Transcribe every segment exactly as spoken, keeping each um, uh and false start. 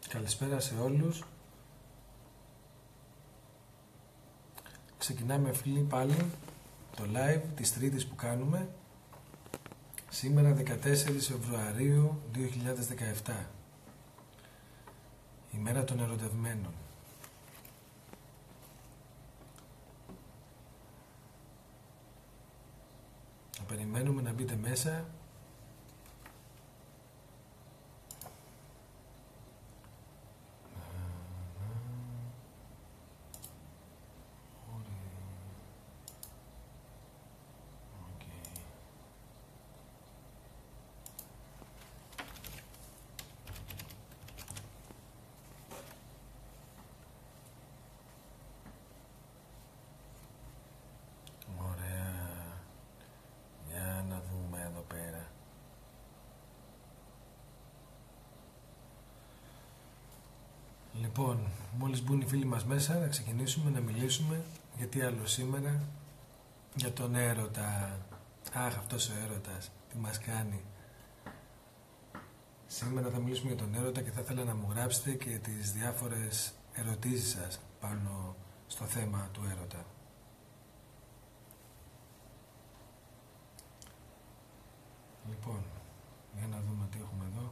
Καλησπέρα σε όλους. Ξεκινάμε φίλοι πάλι το live της Τρίτης που κάνουμε σήμερα δεκατέσσερις Φεβρουαρίου δύο χιλιάδες δεκαεπτά, ημέρα των ερωτευμένων. Θα περιμένουμε να μπείτε μέσα. Λοιπόν, μόλις μπουν οι φίλοι μας μέσα, να ξεκινήσουμε να μιλήσουμε γιατί άλλο σήμερα για τον έρωτα. Αχ, αυτός ο έρωτας, τι μας κάνει. Σήμερα θα μιλήσουμε για τον έρωτα και θα ήθελα να μου γράψετε και τις διάφορες ερωτήσεις σας πάνω στο θέμα του έρωτα. Λοιπόν, για να δούμε τι έχουμε εδώ.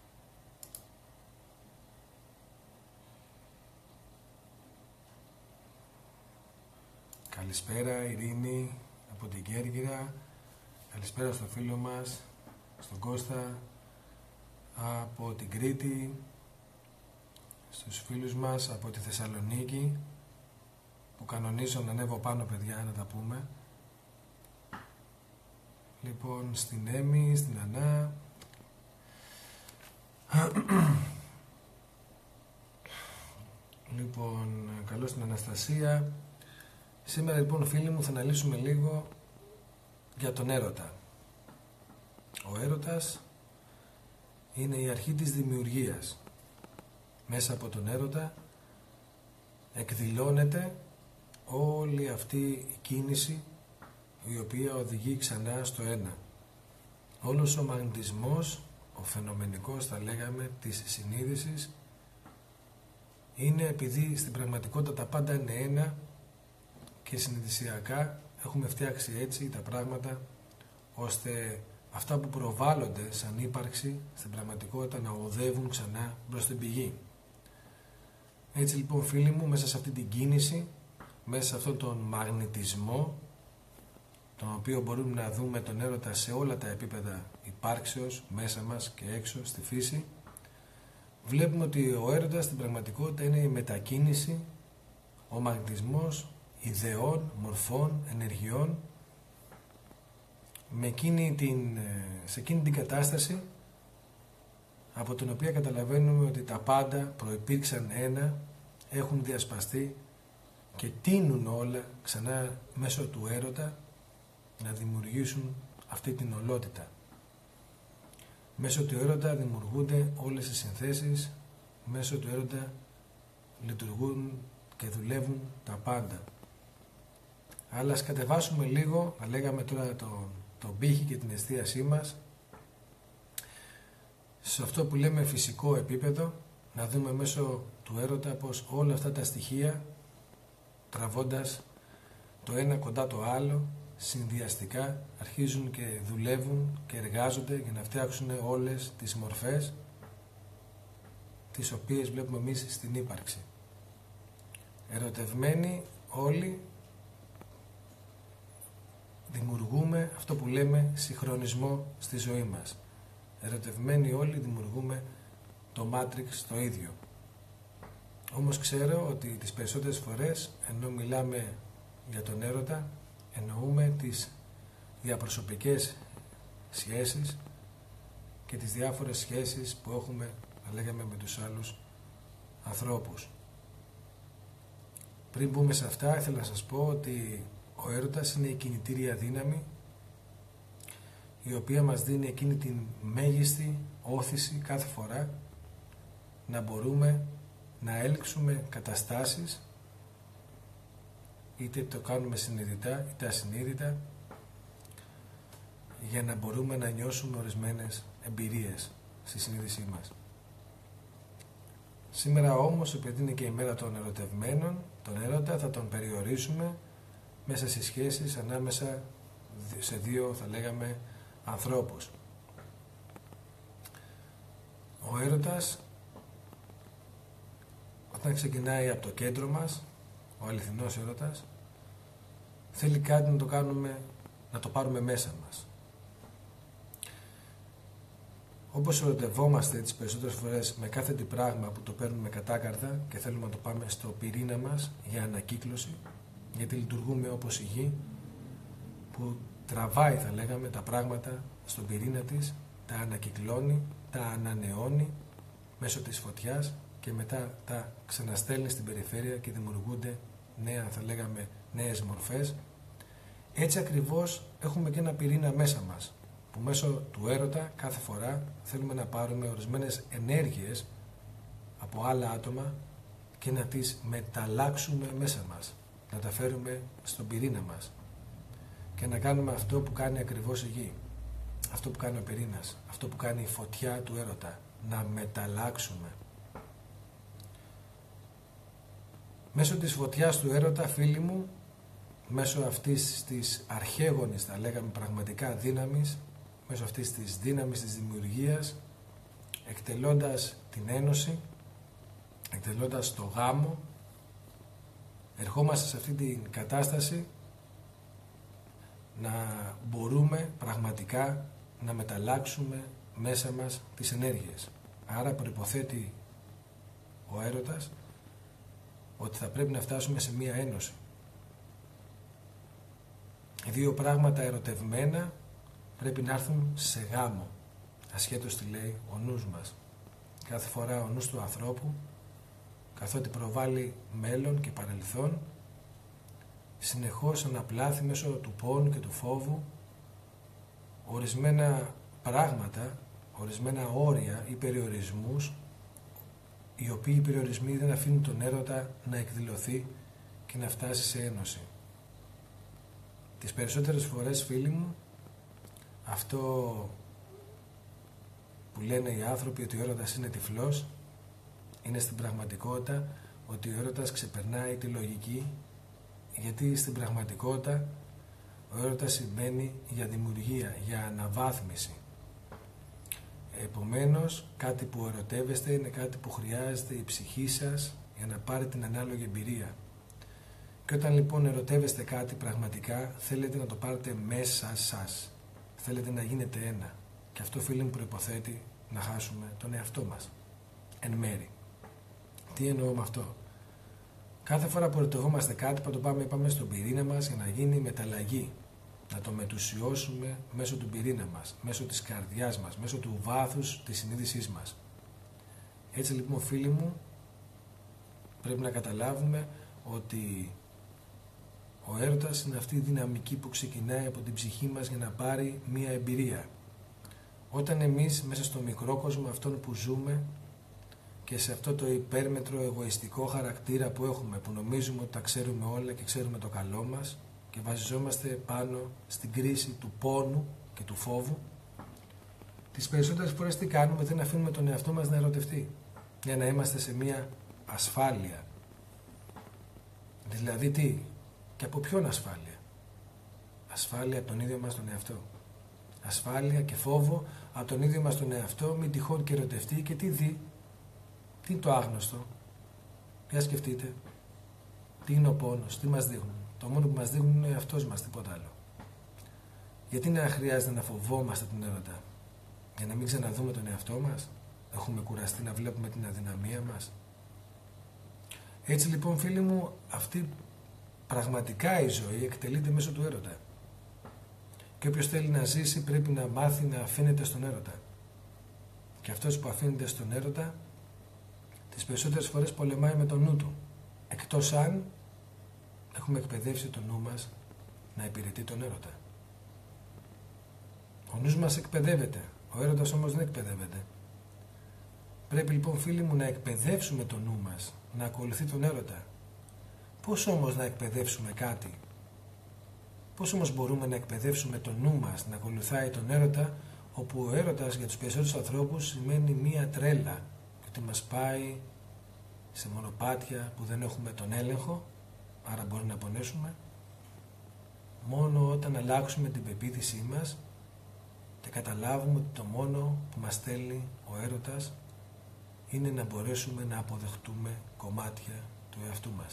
Καλησπέρα Ειρήνη από την Κέρκυρα, καλησπέρα στο φίλο μας, στον Κώστα από την Κρήτη, στους φίλους μας από τη Θεσσαλονίκη που κανονίζω να ανέβω πάνω παιδιά να τα πούμε. Λοιπόν, στην Έμι, στην Ανά. Λοιπόν, καλώς την Αναστασία. Σήμερα λοιπόν φίλοι μου θα αναλύσουμε λίγο για τον έρωτα. Ο έρωτας είναι η αρχή της δημιουργίας. Μέσα από τον έρωτα εκδηλώνεται όλη αυτή η κίνηση η οποία οδηγεί ξανά στο ένα. Όλος ο μαγνητισμός, ο φαινομενικός θα λέγαμε της συνείδησης είναι επειδή στην πραγματικότητα τα πάντα είναι ένα και συνειδησιακά έχουμε φτιάξει έτσι τα πράγματα ώστε αυτά που προβάλλονται σαν ύπαρξη στην πραγματικότητα να οδεύουν ξανά προς την πηγή. Έτσι λοιπόν φίλοι μου, μέσα σε αυτή την κίνηση, μέσα σε αυτόν τον μαγνητισμό, τον οποίο μπορούμε να δούμε τον έρωτα σε όλα τα επίπεδα υπάρξεως, μέσα μας και έξω στη φύση, βλέπουμε ότι ο έρωτας στην πραγματικότητα είναι η μετακίνηση, ο μαγνητισμός ιδεών, μορφών, ενεργειών με εκείνη την, σε εκείνη την κατάσταση από την οποία καταλαβαίνουμε ότι τα πάντα προϋπήρξαν ένα, έχουν διασπαστεί και τείνουν όλα ξανά μέσω του έρωτα να δημιουργήσουν αυτή την ολότητα. Μέσω του έρωτα δημιουργούνται όλες οι συνθέσεις, μέσω του έρωτα λειτουργούν και δουλεύουν τα πάντα. Αλλά ας κατεβάσουμε λίγο, θα λέγαμε τώρα τον το πύχη και την εστίασή μας σε αυτό που λέμε φυσικό επίπεδο, να δούμε μέσω του έρωτα πως όλα αυτά τα στοιχεία τραβώντας το ένα κοντά το άλλο συνδυαστικά αρχίζουν και δουλεύουν και εργάζονται για να φτιάξουν όλες τις μορφές τις οποίες βλέπουμε εμείς στην ύπαρξη. Ερωτευμένοι όλοι δημιουργούμε αυτό που λέμε συγχρονισμό στη ζωή μας. Ερωτευμένοι όλοι δημιουργούμε το Matrix το ίδιο. Όμως ξέρω ότι τις περισσότερες φορές ενώ μιλάμε για τον έρωτα εννοούμε τις διαπροσωπικές σχέσεις και τις διάφορες σχέσεις που έχουμε, θα λέγαμε, με τους άλλους ανθρώπους. Πριν μπούμε σε αυτά, ήθελα να σας πω ότι ο έρωτας είναι η κινητήρια δύναμη η οποία μας δίνει εκείνη την μέγιστη όθηση κάθε φορά να μπορούμε να έλξουμε καταστάσεις, είτε το κάνουμε συνειδητά είτε ασυνείδητα, για να μπορούμε να νιώσουμε ορισμένες εμπειρίες στη συνείδησή μας. Σήμερα όμως, επειδή είναι και η μέρα των ερωτευμένων, τον έρωτα θα τον περιορίσουμε μέσα στις σχέσεις ανάμεσα σε δύο, θα λέγαμε, ανθρώπους. Ο έρωτας, όταν ξεκινάει από το κέντρο μας, ο αληθινός έρωτας, θέλει κάτι να το κάνουμε, να το πάρουμε μέσα μας. Όπως ερωτευόμαστε τις περισσότερες φορές με κάθε τι πράγμα που το παίρνουμε κατάκαρδα και θέλουμε να το πάμε στο πυρήνα μας για ανακύκλωση, γιατί λειτουργούμε όπως η γη που τραβάει, θα λέγαμε, τα πράγματα στον πυρήνα της, τα ανακυκλώνει, τα ανανεώνει μέσω της φωτιάς και μετά τα ξαναστέλνει στην περιφέρεια και δημιουργούνται νέα, θα λέγαμε, νέες μορφές. Έτσι ακριβώς έχουμε και ένα πυρήνα μέσα μας, που μέσω του έρωτα κάθε φορά θέλουμε να πάρουμε ορισμένες ενέργειες από άλλα άτομα και να τις μεταλλάξουμε μέσα μας, να τα φέρουμε στον πυρήνα μας και να κάνουμε αυτό που κάνει ακριβώς η γη, αυτό που κάνει ο πυρήνας, αυτό που κάνει η φωτιά του έρωτα, να μεταλλάξουμε. Μέσω της φωτιάς του έρωτα, φίλοι μου, μέσω αυτής της αρχαίγονης, θα λέγαμε, πραγματικά δύναμης, μέσω αυτής της δύναμης της δημιουργίας, εκτελώντας την ένωση, εκτελώντας το γάμο, ερχόμαστε σε αυτή την κατάσταση να μπορούμε πραγματικά να μεταλλάξουμε μέσα μας τις ενέργειες. Άρα προϋποθέτει ο έρωτας ότι θα πρέπει να φτάσουμε σε μία ένωση. Δύο πράγματα ερωτευμένα πρέπει να έρθουν σε γάμο, ασχέτως τι λέει ο νους μας. Κάθε φορά ο νους του ανθρώπου, καθότι προβάλλει μέλλον και παρελθόν, συνεχώς αναπλάθει μέσω του πόνου και του φόβου ορισμένα πράγματα, ορισμένα όρια ή περιορισμούς, οι οποίοι οι περιορισμοί δεν αφήνουν τον έρωτα να εκδηλωθεί και να φτάσει σε ένωση. Τις περισσότερες φορές, φίλοι μου, αυτό που λένε οι άνθρωποι ότι ο έρωτας είναι τυφλός, είναι στην πραγματικότητα ότι ο έρωτας ξεπερνάει τη λογική, γιατί στην πραγματικότητα ο έρωτας σημαίνει για δημιουργία, για αναβάθμιση. Επομένως, κάτι που ερωτεύεστε είναι κάτι που χρειάζεται η ψυχή σας για να πάρει την ανάλογη εμπειρία. Και όταν λοιπόν ερωτεύεστε κάτι πραγματικά, θέλετε να το πάρετε μέσα σας. Θέλετε να γίνετε ένα. Και αυτό, φίλοι μου, προϋποθέτει να χάσουμε τον εαυτό μας. Εν μέρη. Τι εννοώ με αυτό? Κάθε φορά που ερωτευόμαστε κάτι, θα το πάμε, πάμε στον πυρήνα μας για να γίνει μεταλλαγή. Να το μετουσιώσουμε μέσω του πυρήνα μας, μέσω της καρδιάς μας, μέσω του βάθους της συνείδησής μας. Έτσι λοιπόν, φίλοι μου, πρέπει να καταλάβουμε ότι ο έρωτας είναι αυτή η δυναμική που ξεκινάει από την ψυχή μας για να πάρει μία εμπειρία. Όταν εμείς μέσα στο μικρό κόσμο αυτόν που ζούμε και σε αυτό το υπέρμετρο εγωιστικό χαρακτήρα που έχουμε, που νομίζουμε ότι τα ξέρουμε όλα και ξέρουμε το καλό μας και βασιζόμαστε πάνω στην κρίση του πόνου και του φόβου, τις περισσότερες φορές τι κάνουμε? Δεν αφήνουμε τον εαυτό μας να ερωτευτεί, για να είμαστε σε μία ασφάλεια. Δηλαδή τι? Και από ποιον ασφάλεια? Ασφάλεια από τον ίδιο μας τον εαυτό. Ασφάλεια και φόβο από τον ίδιο μας τον εαυτό, μην τυχόν και ερωτευτεί και τι δει? Τι είναι το άγνωστο? Για σκεφτείτε. Τι είναι ο πόνος? Τι μας δείχνουν? Το μόνο που μας δείχνουν είναι ο εαυτός μας, τίποτα άλλο. Γιατί να χρειάζεται να φοβόμαστε τον έρωτα? Για να μην ξαναδούμε τον εαυτό μας? Έχουμε κουραστεί να βλέπουμε την αδυναμία μας? Έτσι λοιπόν, φίλοι μου, αυτή πραγματικά η ζωή εκτελείται μέσω του έρωτα. Και όποιος θέλει να ζήσει πρέπει να μάθει να αφήνεται στον έρωτα. Και αυτός που αφήνεται στον έρωτα τις περισσότερες φορές πολεμάει με το νου του. Εκτός αν έχουμε εκπαιδεύσει το νου μας να υπηρετεί τον έρωτα. Ο νους μας εκπαιδεύεται, ο έρωτας όμως δεν εκπαιδεύεται. Πρέπει λοιπόν, φίλοι μου, να εκπαιδεύσουμε το νου μας να ακολουθεί τον έρωτα. Πώς όμως να εκπαιδεύσουμε κάτι? Πώς όμως μπορούμε να εκπαιδεύσουμε το νου μας να ακολουθάει τον έρωτα, όπου ο έρωτας για τους περισσότερους ανθρώπους σημαίνει μία τρέλα, ότι μας πάει σε μονοπάτια που δεν έχουμε τον έλεγχο, άρα μπορεί να πονέσουμε. Μόνο όταν αλλάξουμε την πεποίθησή μας και καταλάβουμε ότι το μόνο που μας στέλνει ο έρωτας είναι να μπορέσουμε να αποδεχτούμε κομμάτια του εαυτού μας.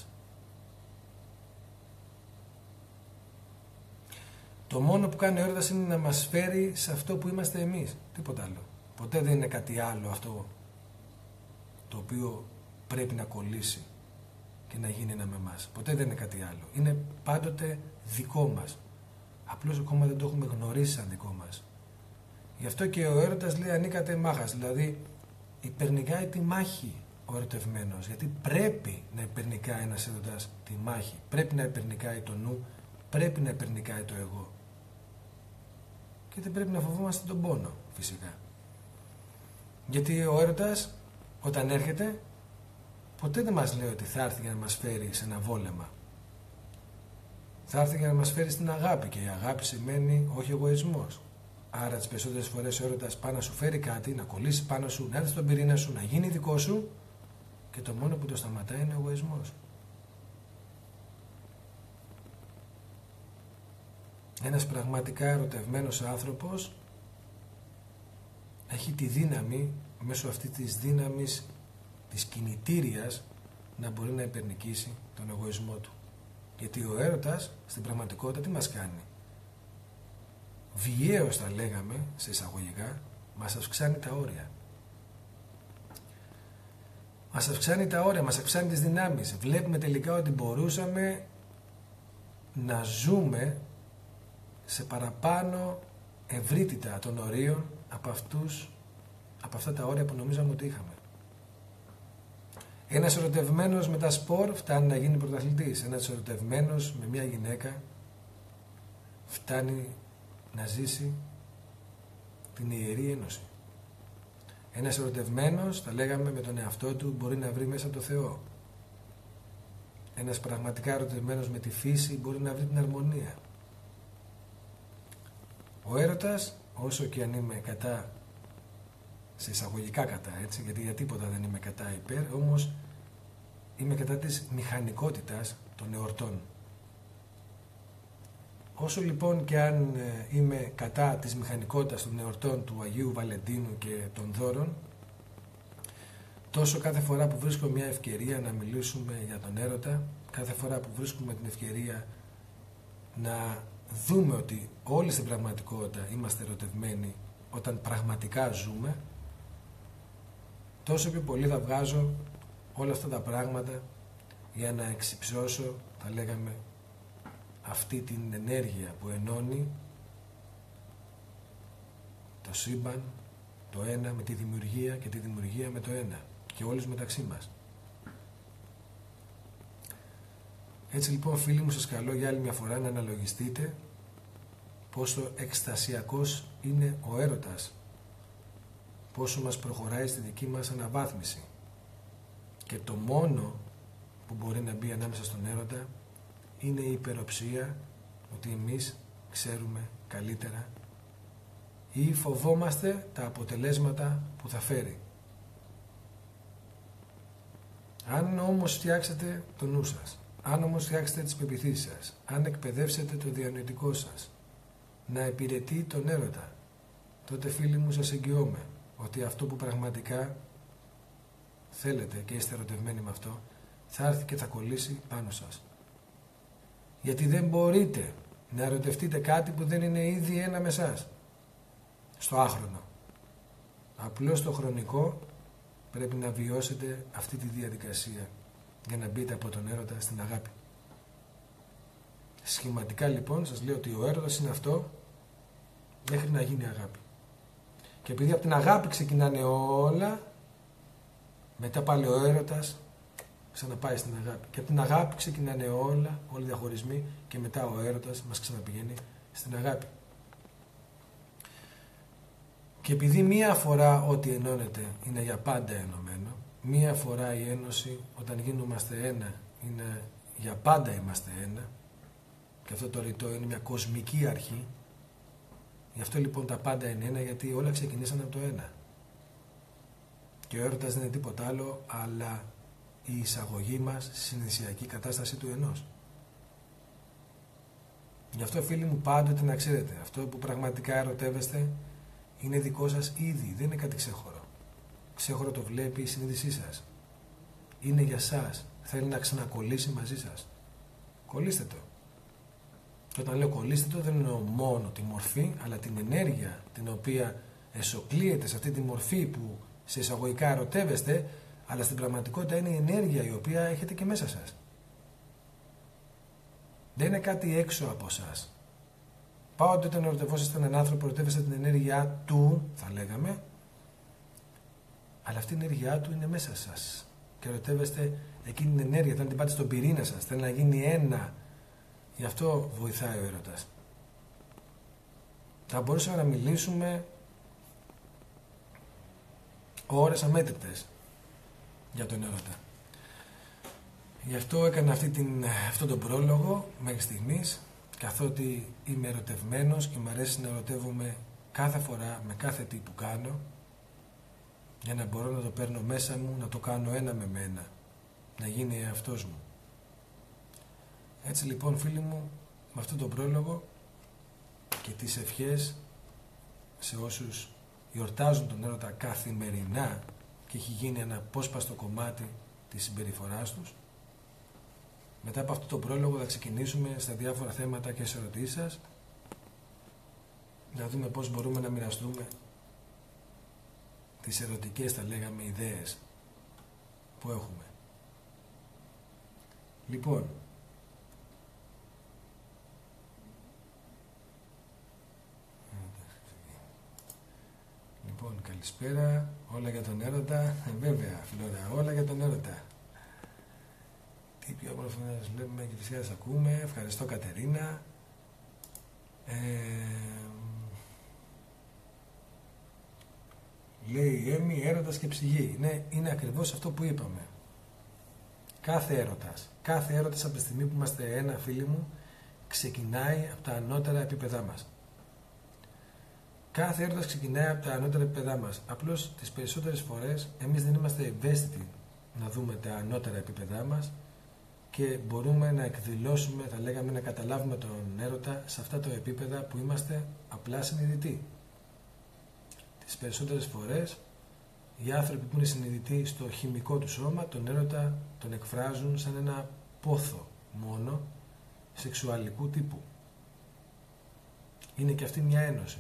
Το μόνο που κάνει ο έρωτας είναι να μας φέρει σε αυτό που είμαστε εμείς, τίποτα άλλο. Ποτέ δεν είναι κάτι άλλο αυτό το οποίο πρέπει να κολλήσει και να γίνει ένα με εμάς. Ποτέ δεν είναι κάτι άλλο. Είναι πάντοτε δικό μας. Απλώς ακόμα δεν το έχουμε γνωρίσει σαν δικό μας. Γι' αυτό και ο έρωτας λέει ανήκατε μάχας, δηλαδή υπερνικάει τη μάχη ο ερωτευμένος, γιατί πρέπει να υπερνικάει ένας έρωτας τη μάχη, πρέπει να υπερνικάει το νου, πρέπει να υπερνικάει το εγώ. Και δεν πρέπει να φοβόμαστε τον πόνο, φυσικά. Γιατί ο έρωτας όταν έρχεται ποτέ δεν μας λέει ότι θα έρθει για να μας φέρει σε ένα βόλεμα. Θα έρθει για να μας φέρει στην αγάπη, και η αγάπη σημαίνει όχι εγωισμός. Άρα τις περισσότερες φορές ο έρωτας πάει να σου φέρει κάτι, να κολλήσει πάνω σου, να έρθει στον πυρήνα σου, να γίνει δικό σου, και το μόνο που το σταματάει είναι ο εγωισμός. Ένας πραγματικά ερωτευμένος άνθρωπος έχει τη δύναμη, μέσω αυτής της δύναμης της κινητήριας, να μπορεί να υπερνικήσει τον εγωισμό του. Γιατί ο έρωτας στην πραγματικότητα τι μας κάνει? Βιαίως θα λέγαμε, σε εισαγωγικά, μας αυξάνει τα όρια. Μας αυξάνει τα όρια, μας αυξάνει τις δυνάμεις. Βλέπουμε τελικά ότι μπορούσαμε να ζούμε σε παραπάνω ευρύτητα των ορίων από, αυτούς, από αυτά τα όρια που νομίζαμε ότι είχαμε. Ένας ερωτευμένος με τα σπορ φτάνει να γίνει πρωταθλητής. Ένας ερωτευμένος με μια γυναίκα φτάνει να ζήσει την Ιερή Ένωση. Ένας ερωτευμένος, θα λέγαμε, με τον εαυτό του μπορεί να βρει μέσα το Θεό. Ένας πραγματικά ερωτευμένος με τη φύση μπορεί να βρει την αρμονία. Ο έρωτας, όσο και αν είμαι κατά, σε εισαγωγικά κατά, έτσι, γιατί για τίποτα δεν είμαι κατά υπέρ, όμως είμαι κατά της μηχανικότητας των εορτών. Όσο λοιπόν και αν είμαι κατά της μηχανικότητας των εορτών του Αγίου Βαλεντίνου και των δώρων, τόσο κάθε φορά που βρίσκω μια ευκαιρία να μιλήσουμε για τον έρωτα, κάθε φορά που βρίσκουμε την ευκαιρία να δούμε ότι όλοι στην πραγματικότητα είμαστε ερωτευμένοι όταν πραγματικά ζούμε, τόσο πιο πολύ θα βγάζω όλα αυτά τα πράγματα για να εξυψώσω, θα λέγαμε, αυτή την ενέργεια που ενώνει το σύμπαν, το ένα με τη δημιουργία και τη δημιουργία με το ένα, και όλους μεταξύ μας. Έτσι λοιπόν, φίλοι μου, σας καλώ για άλλη μια φορά να αναλογιστείτε πόσο εκστασιακός είναι ο έρωτας, πόσο μας προχωράει στη δική μας αναβάθμιση, και το μόνο που μπορεί να μπει ανάμεσα στον έρωτα είναι η υπεροψία ότι εμείς ξέρουμε καλύτερα ή φοβόμαστε τα αποτελέσματα που θα φέρει. Αν όμως φτιάξετε το νου σας, αν όμως φτιάξετε τις πεποιθήσεις σας, αν εκπαιδεύσετε το διανοητικό σας να υπηρετεί τον έρωτα, τότε, φίλοι μου, σας εγγυώμαι ότι αυτό που πραγματικά θέλετε και είστε ερωτευμένοι με αυτό, θα έρθει και θα κολλήσει πάνω σας. Γιατί δεν μπορείτε να ερωτευτείτε κάτι που δεν είναι ήδη ένα με εσάς, στο άχρονο. Απλώς στο χρονικό πρέπει να βιώσετε αυτή τη διαδικασία για να μπείτε από τον έρωτα στην αγάπη. Σχηματικά λοιπόν σας λέω ότι ο έρωτας είναι αυτό μέχρι να γίνει αγάπη. Και επειδή από την αγάπη ξεκινάνε όλα, μετά πάλι ο έρωτας ξαναπάει στην αγάπη. Και από την αγάπη ξεκινάνε όλα, όλοι οι διαχωρισμοί, και μετά ο έρωτας μας ξαναπηγαίνει στην αγάπη. Και επειδή μία φορά ό,τι ενώνεται είναι για πάντα ενωμένο, μία φορά η ένωση, όταν γίνομαστε ένα, είναι για πάντα είμαστε ένα, και αυτό το ρητό είναι μια κοσμική αρχή. Γι' αυτό λοιπόν τα πάντα είναι ένα, γιατί όλα ξεκινήσαν από το ένα. Και ο έρωτας δεν είναι τίποτα άλλο αλλά η εισαγωγή μας στη συνειδησιακή κατάσταση του ενός. Γι' αυτό, φίλοι μου, πάντοτε να ξέρετε, αυτό που πραγματικά ερωτεύεστε είναι δικό σας ήδη, δεν είναι κάτι ξέχωρο. Ξέχωρο το βλέπει η συνείδησή σας. Είναι για σας, θέλει να ξανακολλήσει μαζί σας. Κολλήστε το. Και όταν λέω κολλήστε το, δεν εννοώ μόνο τη μορφή, αλλά την ενέργεια την οποία εσωκλείεται σε αυτή τη μορφή που σε εισαγωγικά ερωτεύεστε, αλλά στην πραγματικότητα είναι η ενέργεια η οποία έχετε και μέσα σας. Δεν είναι κάτι έξω από εσάς. Πάοτε όταν ερωτευόσαστε έναν άνθρωπο, ερωτεύεστε την ενέργειά του, θα λέγαμε, αλλά αυτή η ενέργειά του είναι μέσα σας. Και ερωτεύεστε εκείνη την ενέργεια, θέλετε να την πάτε στον πυρήνα σας, θέλει να γίνει ένα. Γι' αυτό βοηθάει ο έρωτας. Θα μπορούσαμε να μιλήσουμε ώρες αμέτρητες για τον έρωτα. Γι' αυτό έκανα αυτή την, αυτόν τον πρόλογο μέχρι στιγμής, καθότι είμαι ερωτευμένος και μου αρέσει να ερωτεύομαι κάθε φορά με κάθε τι που κάνω, για να μπορώ να το παίρνω μέσα μου, να το κάνω ένα με μένα, να γίνει εαυτός μου. Έτσι λοιπόν, φίλοι μου, με αυτόν τον πρόλογο και τις ευχές σε όσους γιορτάζουν τον έρωτα καθημερινά και έχει γίνει ένα απόσπαστο κομμάτι της συμπεριφοράς τους, μετά από αυτό το πρόλογο θα ξεκινήσουμε στα διάφορα θέματα και σε ερωτήσεις σας, να δούμε πώς μπορούμε να μοιραστούμε τις ερωτικές, θα λέγαμε, ιδέες που έχουμε. Λοιπόν, λοιπόν, καλησπέρα, όλα για τον έρωτα, ε, βέβαια, Φλόρα, όλα για τον έρωτα. Τι πιο όμορφο να σας βλέπουμε και φυσικά σας ακούμε, ευχαριστώ Κατερίνα. Ε, λέει η Έμι, έρωτας και ψυχή. Ναι, είναι ακριβώς αυτό που είπαμε. Κάθε έρωτας, κάθε έρωτας από τη στιγμή που είμαστε ένα, φίλοι μου, ξεκινάει από τα ανώτερα επίπεδά μας. Κάθε έρωτας ξεκινάει από τα ανώτερα επίπεδά μας. Απλώς τις περισσότερες φορές εμείς δεν είμαστε ευαίσθητοι να δούμε τα ανώτερα επίπεδά μας και μπορούμε να εκδηλώσουμε, θα λέγαμε, να καταλάβουμε τον έρωτα σε αυτά τα επίπεδα που είμαστε απλά συνειδητοί. Τις περισσότερες φορές οι άνθρωποι που είναι συνειδητοί στο χημικό του σώμα τον έρωτα τον εκφράζουν σαν ένα πόθο μόνο σεξουαλικού τύπου. Είναι και αυτή μια ένωση.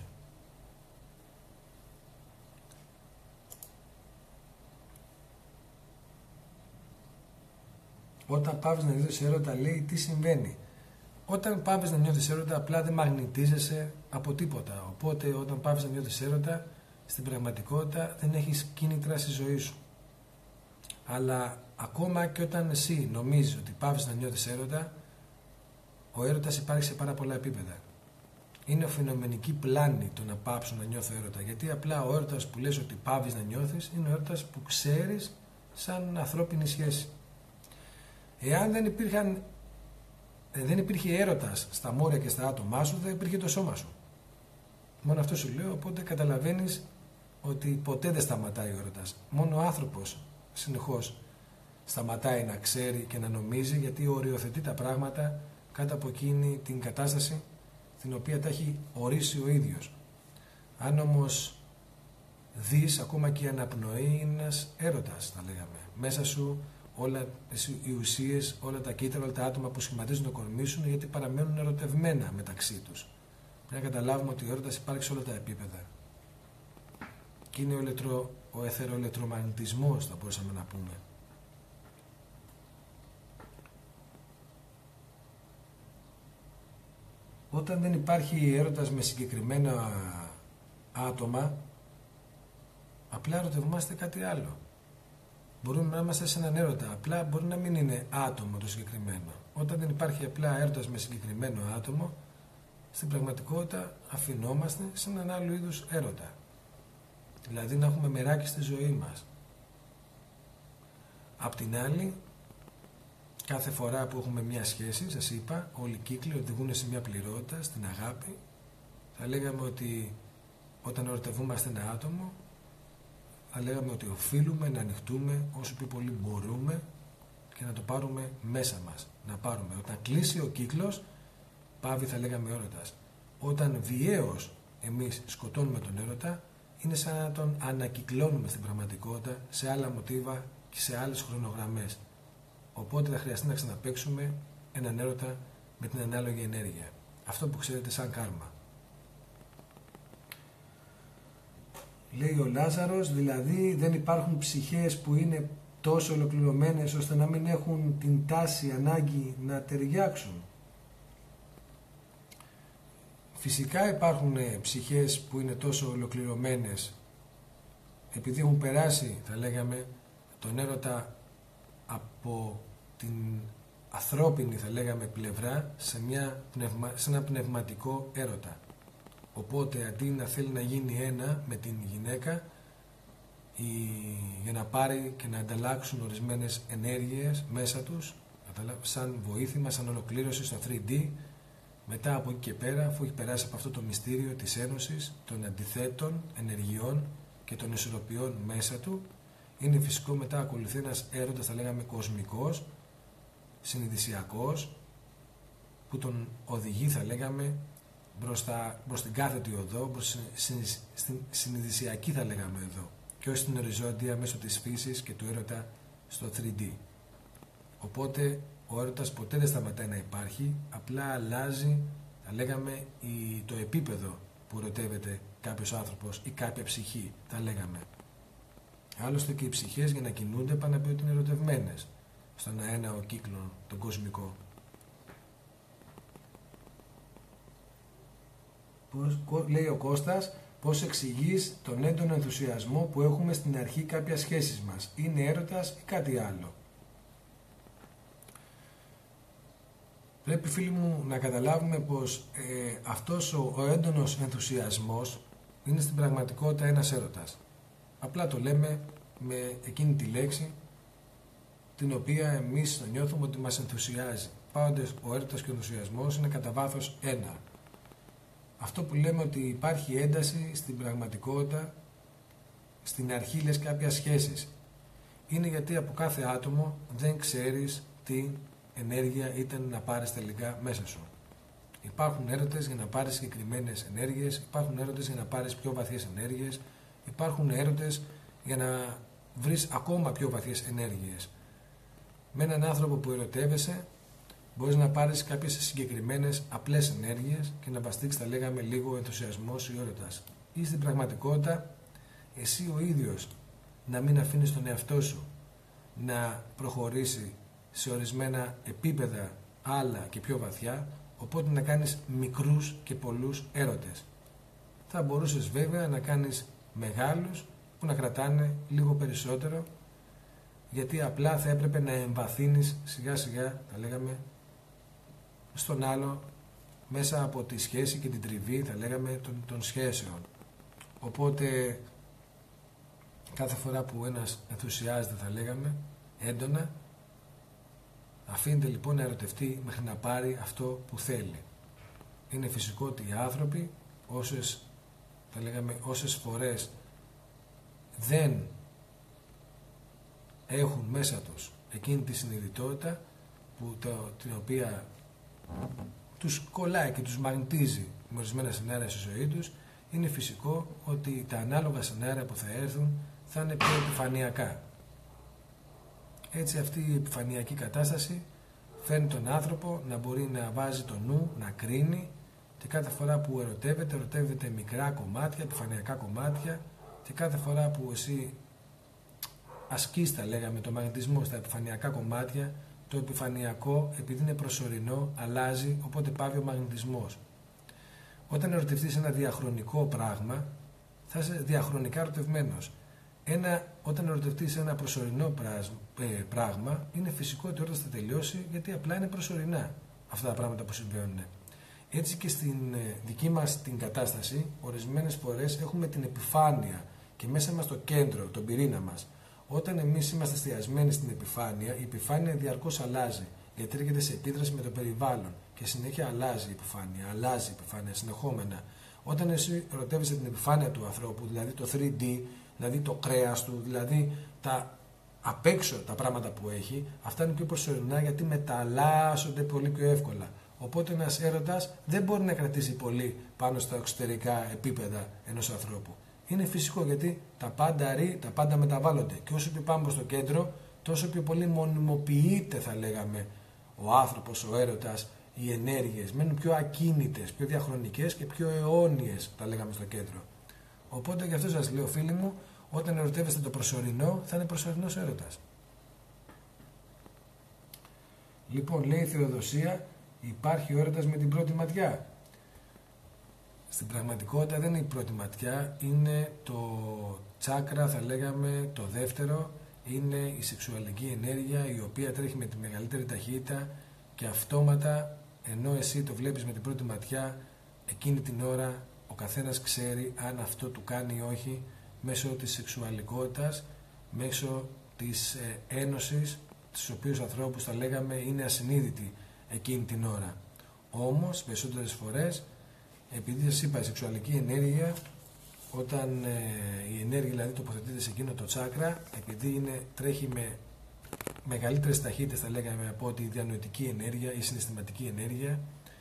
Όταν πάβεις να νιώθεις έρωτα, λέει, τι συμβαίνει. Όταν πάβεις να νιώθεις έρωτα, απλά δεν μαγνητίζεσαι από τίποτα. Οπότε όταν πάβεις να νιώθεις έρωτα, στην πραγματικότητα δεν έχεις κίνητρα στη ζωή σου. Αλλά ακόμα και όταν εσύ νομίζεις ότι πάβεις να νιώθεις έρωτα, ο έρωτας υπάρχει σε πάρα πολλά επίπεδα. Είναι φαινομενική πλάνη το να πάψω να νιώθω έρωτα. Γιατί απλά ο έρωτας που λες ότι πάβεις να νιώθεις είναι ο έρωτας που ξέρεις σαν ανθρώπινη σχέση. Εάν δεν, υπήρχαν, δεν υπήρχε έρωτας στα μόρια και στα άτομά σου, δεν υπήρχε το σώμα σου. Μόνο αυτό σου λέω, οπότε καταλαβαίνεις ότι ποτέ δεν σταματάει ο έρωτας. Μόνο ο άνθρωπος συνεχώς σταματάει να ξέρει και να νομίζει, γιατί οριοθετεί τα πράγματα κάτω από εκείνη την κατάσταση την οποία τα έχει ορίσει ο ίδιος. Αν όμως δεις, ακόμα και η αναπνοή είναι ένας έρωτας, θα λέγαμε. Μέσα σου όλα οι ουσίες, όλα τα κύτταρα, όλα τα άτομα που σχηματίζουν το κορμί σου είναι γιατί παραμένουν ερωτευμένα μεταξύ τους. Πρέπει να καταλάβουμε ότι ο έρωτας υπάρχει σε όλα τα επίπεδα. Και είναι ο, ελετρο, ο εθεροελεκτρομαγνητισμός, θα μπορούσαμε να πούμε. Όταν δεν υπάρχει έρωτας με συγκεκριμένα άτομα, απλά ερωτευόμαστε κάτι άλλο. Μπορούμε να είμαστε σε έναν έρωτα, απλά μπορεί να μην είναι άτομο το συγκεκριμένο. Όταν δεν υπάρχει απλά έρωτας με συγκεκριμένο άτομο, στην πραγματικότητα αφινόμαστε σε έναν άλλο είδους έρωτα. Δηλαδή να έχουμε μεράκι στη ζωή μας. Απ' την άλλη, κάθε φορά που έχουμε μια σχέση, σας είπα, όλοι οι κύκλοι οδηγούν σε μια πληρότητα, στην αγάπη. Θα λέγαμε ότι όταν ερωτευόμαστε ένα άτομο, θα λέγαμε ότι οφείλουμε να ανοιχτούμε όσο πιο πολύ μπορούμε, και να το πάρουμε μέσα μας. Να πάρουμε. Όταν κλείσει ο κύκλος, πάβει θα λέγαμε έρωτας. Όταν βιαίως εμείς σκοτώνουμε τον έρωτα, είναι σαν να τον ανακυκλώνουμε στην πραγματικότητα σε άλλα μοτίβα και σε άλλες χρονογραμμές. Οπότε θα χρειαστεί να ξαναπαίξουμε έναν έρωτα με την ανάλογη ενέργεια. Αυτό που ξέρετε σαν κάρμα. Λέει ο Λάζαρος, δηλαδή δεν υπάρχουν ψυχές που είναι τόσο ολοκληρωμένες ώστε να μην έχουν την τάση ανάγκη να ταιριάξουν. Φυσικά υπάρχουν ψυχές που είναι τόσο ολοκληρωμένες επειδή έχουν περάσει, θα λέγαμε, τον έρωτα από την ανθρώπινη, θα λέγαμε, πλευρά σε, μια πνευμα, σε ένα πνευματικό έρωτα. Οπότε αντί να θέλει να γίνει ένα με την γυναίκα η, για να πάρει και να ανταλλάξουν ορισμένες ενέργειες μέσα τους σαν βοήθημα, σαν ολοκλήρωση στο θρι ντι, μετά από εκεί και πέρα, αφού έχει περάσει από αυτό το μυστήριο της ένωσης των αντιθέτων ενεργειών και των ισορροπιών μέσα του, είναι φυσικό μετά ακολουθεί ένας έρωτας, θα λέγαμε, κοσμικός, συνειδησιακός, που τον οδηγεί, θα λέγαμε, μπροστά, προς την κάθετη οδό, προς στην συνειδησιακή, θα λέγαμε, εδώ, και όχι στην οριζόντια μέσω της φύσης και του έρωτα στο θρι ντι. Οπότε ο έρωτας ποτέ δεν σταματάει να υπάρχει, απλά αλλάζει, θα λέγαμε, το επίπεδο που ερωτεύεται κάποιος άνθρωπος ή κάποια ψυχή, θα λέγαμε. Άλλωστε και οι ψυχές για να κινούνται πάνε να πει ότι είναι ερωτευμένες στον αέναο κύκλο, τον κοσμικό. Πώς, λέει ο Κώστας, πώς εξηγείς τον έντονο ενθουσιασμό που έχουμε στην αρχή κάποιας σχέσης μας? Είναι έρωτας ή κάτι άλλο? Πρέπει, φίλοι μου, να καταλάβουμε πως ε, αυτός ο, ο έντονος ενθουσιασμός είναι στην πραγματικότητα ένας έρωτας. Απλά το λέμε με εκείνη τη λέξη την οποία εμείς νιώθουμε ότι μας ενθουσιάζει. Πάντως ο έρωτας και ο ενθουσιασμός είναι κατά βάθος ένα. Αυτό που λέμε ότι υπάρχει ένταση στην πραγματικότητα, στην αρχή λες κάποιας σχέσης, είναι γιατί από κάθε άτομο δεν ξέρεις τι ενέργεια ήταν να πάρεις τελικά μέσα σου. Υπάρχουν έρωτες για να πάρεις συγκεκριμένες ενέργειες, υπάρχουν έρωτες για να πάρεις πιο βαθιές ενέργειες, υπάρχουν έρωτες για να βρεις ακόμα πιο βαθιές ενέργειες. Με έναν άνθρωπο που ερωτεύεσαι μπορείς να πάρεις κάποιες συγκεκριμένες απλές ενέργειες και να βαστίξεις, θα λέγαμε, λίγο ενθουσιασμός ή έρωτας. Ή στην πραγματικότητα εσύ ο ίδιος να μην αφήνεις τον εαυτό σου να προχωρήσει σε ορισμένα επίπεδα άλλα και πιο βαθιά, οπότε να κάνεις μικρούς και πολλούς έρωτες. Θα μπορούσες βέβαια να κάνεις μεγάλους που να κρατάνε λίγο περισσότερο, γιατί απλά θα έπρεπε να εμβαθύνεις σιγά σιγά, θα λέγαμε, στον άλλο μέσα από τη σχέση και την τριβή, θα λέγαμε, των, των σχέσεων. Οπότε κάθε φορά που ένας ενθουσιάζεται, θα λέγαμε, έντονα, αφήνεται λοιπόν να ερωτευτεί μέχρι να πάρει αυτό που θέλει. Είναι φυσικό ότι οι άνθρωποι όσες, θα λέγαμε, όσες φορές δεν έχουν μέσα τους εκείνη τη συνειδητότητα που το, την οποία τους κολλάει και τους μαγνητίζει με ορισμένα σενάρια στη ζωή τους, είναι φυσικό ότι τα ανάλογα σενάρια που θα έρθουν θα είναι πιο επιφανειακά. Έτσι αυτή η επιφανειακή κατάσταση φέρνει τον άνθρωπο να μπορεί να βάζει το νου, να κρίνει, και κάθε φορά που ερωτεύεται, ερωτεύεται μικρά κομμάτια, επιφανειακά κομμάτια, και κάθε φορά που εσύ ασκείς, τα λέγαμε, το μαγνητισμό στα επιφανειακά κομμάτια, το επιφανειακό, επειδή είναι προσωρινό, αλλάζει, οπότε πάβει ο μαγνητισμός. Όταν ερωτευτείς ένα διαχρονικό πράγμα, θα είσαι διαχρονικά ερωτευμένος. Ένα, όταν ερωτευτείς ένα προσωρινό πράγμα, είναι φυσικό ότι όταν θα τελειώσει, γιατί απλά είναι προσωρινά αυτά τα πράγματα που συμβαίνουν. Έτσι και στην δική μας την κατάσταση, ορισμένες φορές έχουμε την επιφάνεια και μέσα μας το κέντρο, τον πυρήνα μας. Όταν εμείς είμαστε εστιασμένοι στην επιφάνεια, η επιφάνεια διαρκώς αλλάζει, γιατί έρχεται σε επίδραση με το περιβάλλον και συνέχεια αλλάζει η επιφάνεια, αλλάζει η επιφάνεια συνεχόμενα. Όταν εσύ ερωτεύεσαι την επιφάνεια του ανθρώπου, δηλαδή το θρι ντι, δηλαδή το κρέας του, δηλαδή τα απ' έξω τα πράγματα που έχει, αυτά είναι πιο προσωρινά γιατί μεταλλάσσονται πολύ πιο εύκολα. Οπότε ένας έρωτας δεν μπορεί να κρατήσει πολύ πάνω στα εξωτερικά επίπεδα ενός ανθρώπου. Είναι φυσικό γιατί τα πάντα ρί, τα πάντα μεταβάλλονται. Και όσο πιο πάμε στο κέντρο, τόσο πιο πολύ μονιμοποιείται, θα λέγαμε, ο άνθρωπος, ο έρωτας, οι ενέργειες. Μένουν πιο ακίνητες, πιο διαχρονικές και πιο αιώνιες, τα λέγαμε στο κέντρο. Οπότε γι' αυτό σας λέω, φίλοι μου, όταν ερωτεύεστε το προσωρινό, θα είναι προσωρινός έρωτας. Λοιπόν, λέει η Θεοδοσία, υπάρχει ο έρωτας με την πρώτη ματιά. Στην πραγματικότητα δεν είναι η πρώτη ματιά, είναι το τσάκρα, θα λέγαμε, το δεύτερο, είναι η σεξουαλική ενέργεια η οποία τρέχει με τη μεγαλύτερη ταχύτητα και αυτόματα, ενώ εσύ το βλέπεις με την πρώτη ματιά, εκείνη την ώρα ο καθένας ξέρει αν αυτό του κάνει ή όχι μέσω της σεξουαλικότητας, μέσω της ε, ένωσης, τις οποίους ανθρώπους, θα λέγαμε, είναι ασυνείδητοι εκείνη την ώρα. Όμως, περισσότερες φορές, επειδή σας είπα, η σεξουαλική ενέργεια, όταν ε, η ενέργεια δηλαδή τοποθετείται σε εκείνο το τσάκρα, επειδή είναι, τρέχει με μεγαλύτερες ταχύτητες, θα λέγαμε, από τη διανοητική ενέργεια ή συναισθηματική ενέργεια,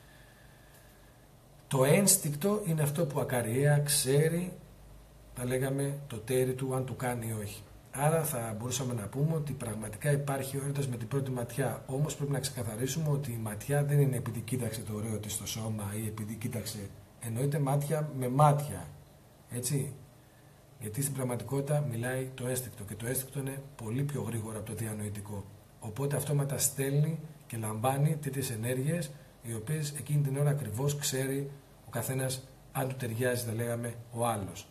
το ένστικτο είναι αυτό που ακαριέα ξέρει, θα λέγαμε, το τέρι του αν του κάνει ή όχι. Άρα θα μπορούσαμε να πούμε ότι πραγματικά υπάρχει ο έρωτας με την πρώτη ματιά. Όμως πρέπει να ξεκαθαρίσουμε ότι η ματιά δεν είναι επειδή κοίταξε το ωραίο της στο σώμα ή επειδή κοίταξε. Εννοείται μάτια με μάτια. Έτσι. Γιατί στην πραγματικότητα μιλάει το ένστικτο και το ένστικτο είναι πολύ πιο γρήγορο από το διανοητικό. Οπότε αυτόματα στέλνει και λαμβάνει τέτοιες ενέργειες, οι οποίες εκείνη την ώρα ακριβώς ξέρει ο καθένας αν του ταιριάζει, θα λέγαμε, ο άλλος.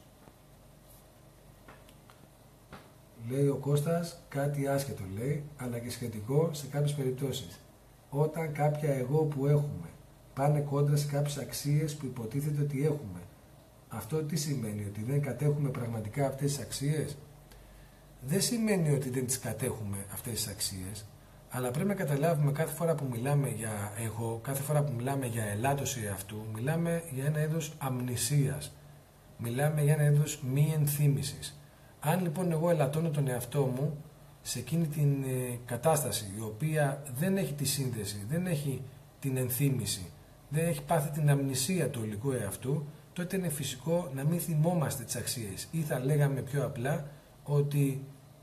Λέει ο Κώστας κάτι άσχετο, λέει, αλλά και σχετικό σε κάποιες περιπτώσεις. Όταν κάποια εγώ που έχουμε πάνε κόντρα σε κάποιες αξίες που υποτίθεται ότι έχουμε, αυτό τι σημαίνει, ότι δεν κατέχουμε πραγματικά αυτές τις αξίες? Δεν σημαίνει ότι δεν τις κατέχουμε αυτές τις αξίες, αλλά πρέπει να καταλάβουμε κάθε φορά που μιλάμε για εγώ, κάθε φορά που μιλάμε για ελάττωση εαυτού, μιλάμε για ένα είδος αμνησίας, μιλάμε για ένα είδος μη ενθύμησης. Αν λοιπόν εγώ ελαττώνω τον εαυτό μου σε εκείνη την ε, κατάσταση η οποία δεν έχει τη σύνδεση, δεν έχει την ενθύμηση, δεν έχει πάθει την αμνησία του ολικού εαυτού, τότε είναι φυσικό να μην θυμόμαστε τις αξίες. Ή θα λέγαμε πιο απλά ότι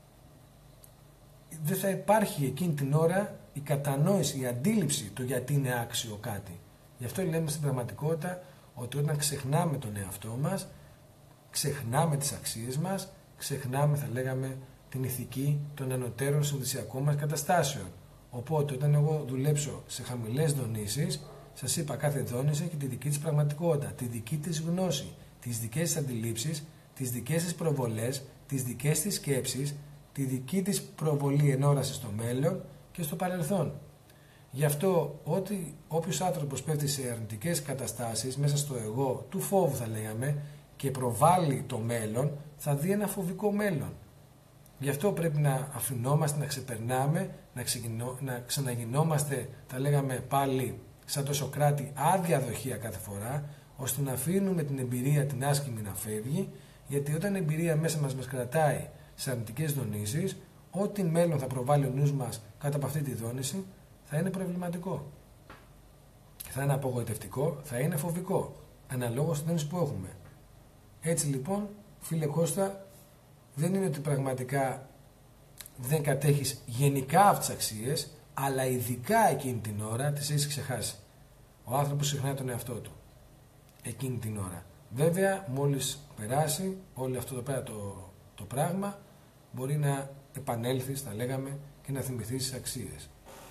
δεν θα υπάρχει εκείνη την ώρα η κατανόηση, η αντίληψη το γιατί είναι άξιο κάτι. Γι' αυτό λέμε στην πραγματικότητα ότι όταν ξεχνάμε τον εαυτό μας, ξεχνάμε τις αξίες μας, ξεχνάμε, θα λέγαμε, την ηθική των ανωτέρων συνδυσιακών μας καταστάσεων. Οπότε όταν εγώ δουλέψω σε χαμηλές δονήσεις, σας είπα, κάθε δόνηση έχει τη δική της πραγματικότητα, τη δική της γνώση, τις δικές της αντιλήψεις, τις δικές της προβολές, τις δικές της σκέψεις, τη δική της προβολή ενόραση στο μέλλον και στο παρελθόν. Γι' αυτό ότι όποιος άνθρωπος πέφτει σε αρνητικές καταστάσεις μέσα στο εγώ του φόβου, θα λέγαμε, και προβάλλει το μέλλον, θα δει ένα φοβικό μέλλον. Γι' αυτό πρέπει να αφινόμαστε, να ξεπερνάμε, να, ξεκινώ, να ξαναγινόμαστε, τα λέγαμε πάλι, σαν το Σοκράτη, άδεια δοχεία κάθε φορά, ώστε να αφήνουμε την εμπειρία την άσχημη να φεύγει, γιατί όταν η εμπειρία μέσα μας μας κρατάει σε αρνητικές δονήσεις, ό,τι μέλλον θα προβάλλει ο νους μας κάτω από αυτή τη δόνηση, θα είναι προβληματικό. Θα είναι απογοητευτικό, θα είναι φοβικό, αναλόγως στη δόνηση που έχουμε. Έτσι λοιπόν, φίλε Κώστα, δεν είναι ότι πραγματικά δεν κατέχεις γενικά αυτές τις αξίες, αλλά ειδικά εκείνη την ώρα τις έχεις ξεχάσει. Ο άνθρωπος ξεχνάει τον εαυτό του εκείνη την ώρα. Βέβαια, μόλις περάσει όλο αυτό το πέρα το, το πράγμα, μπορεί να επανέλθεις, θα λέγαμε, και να θυμηθείς τις αξίες.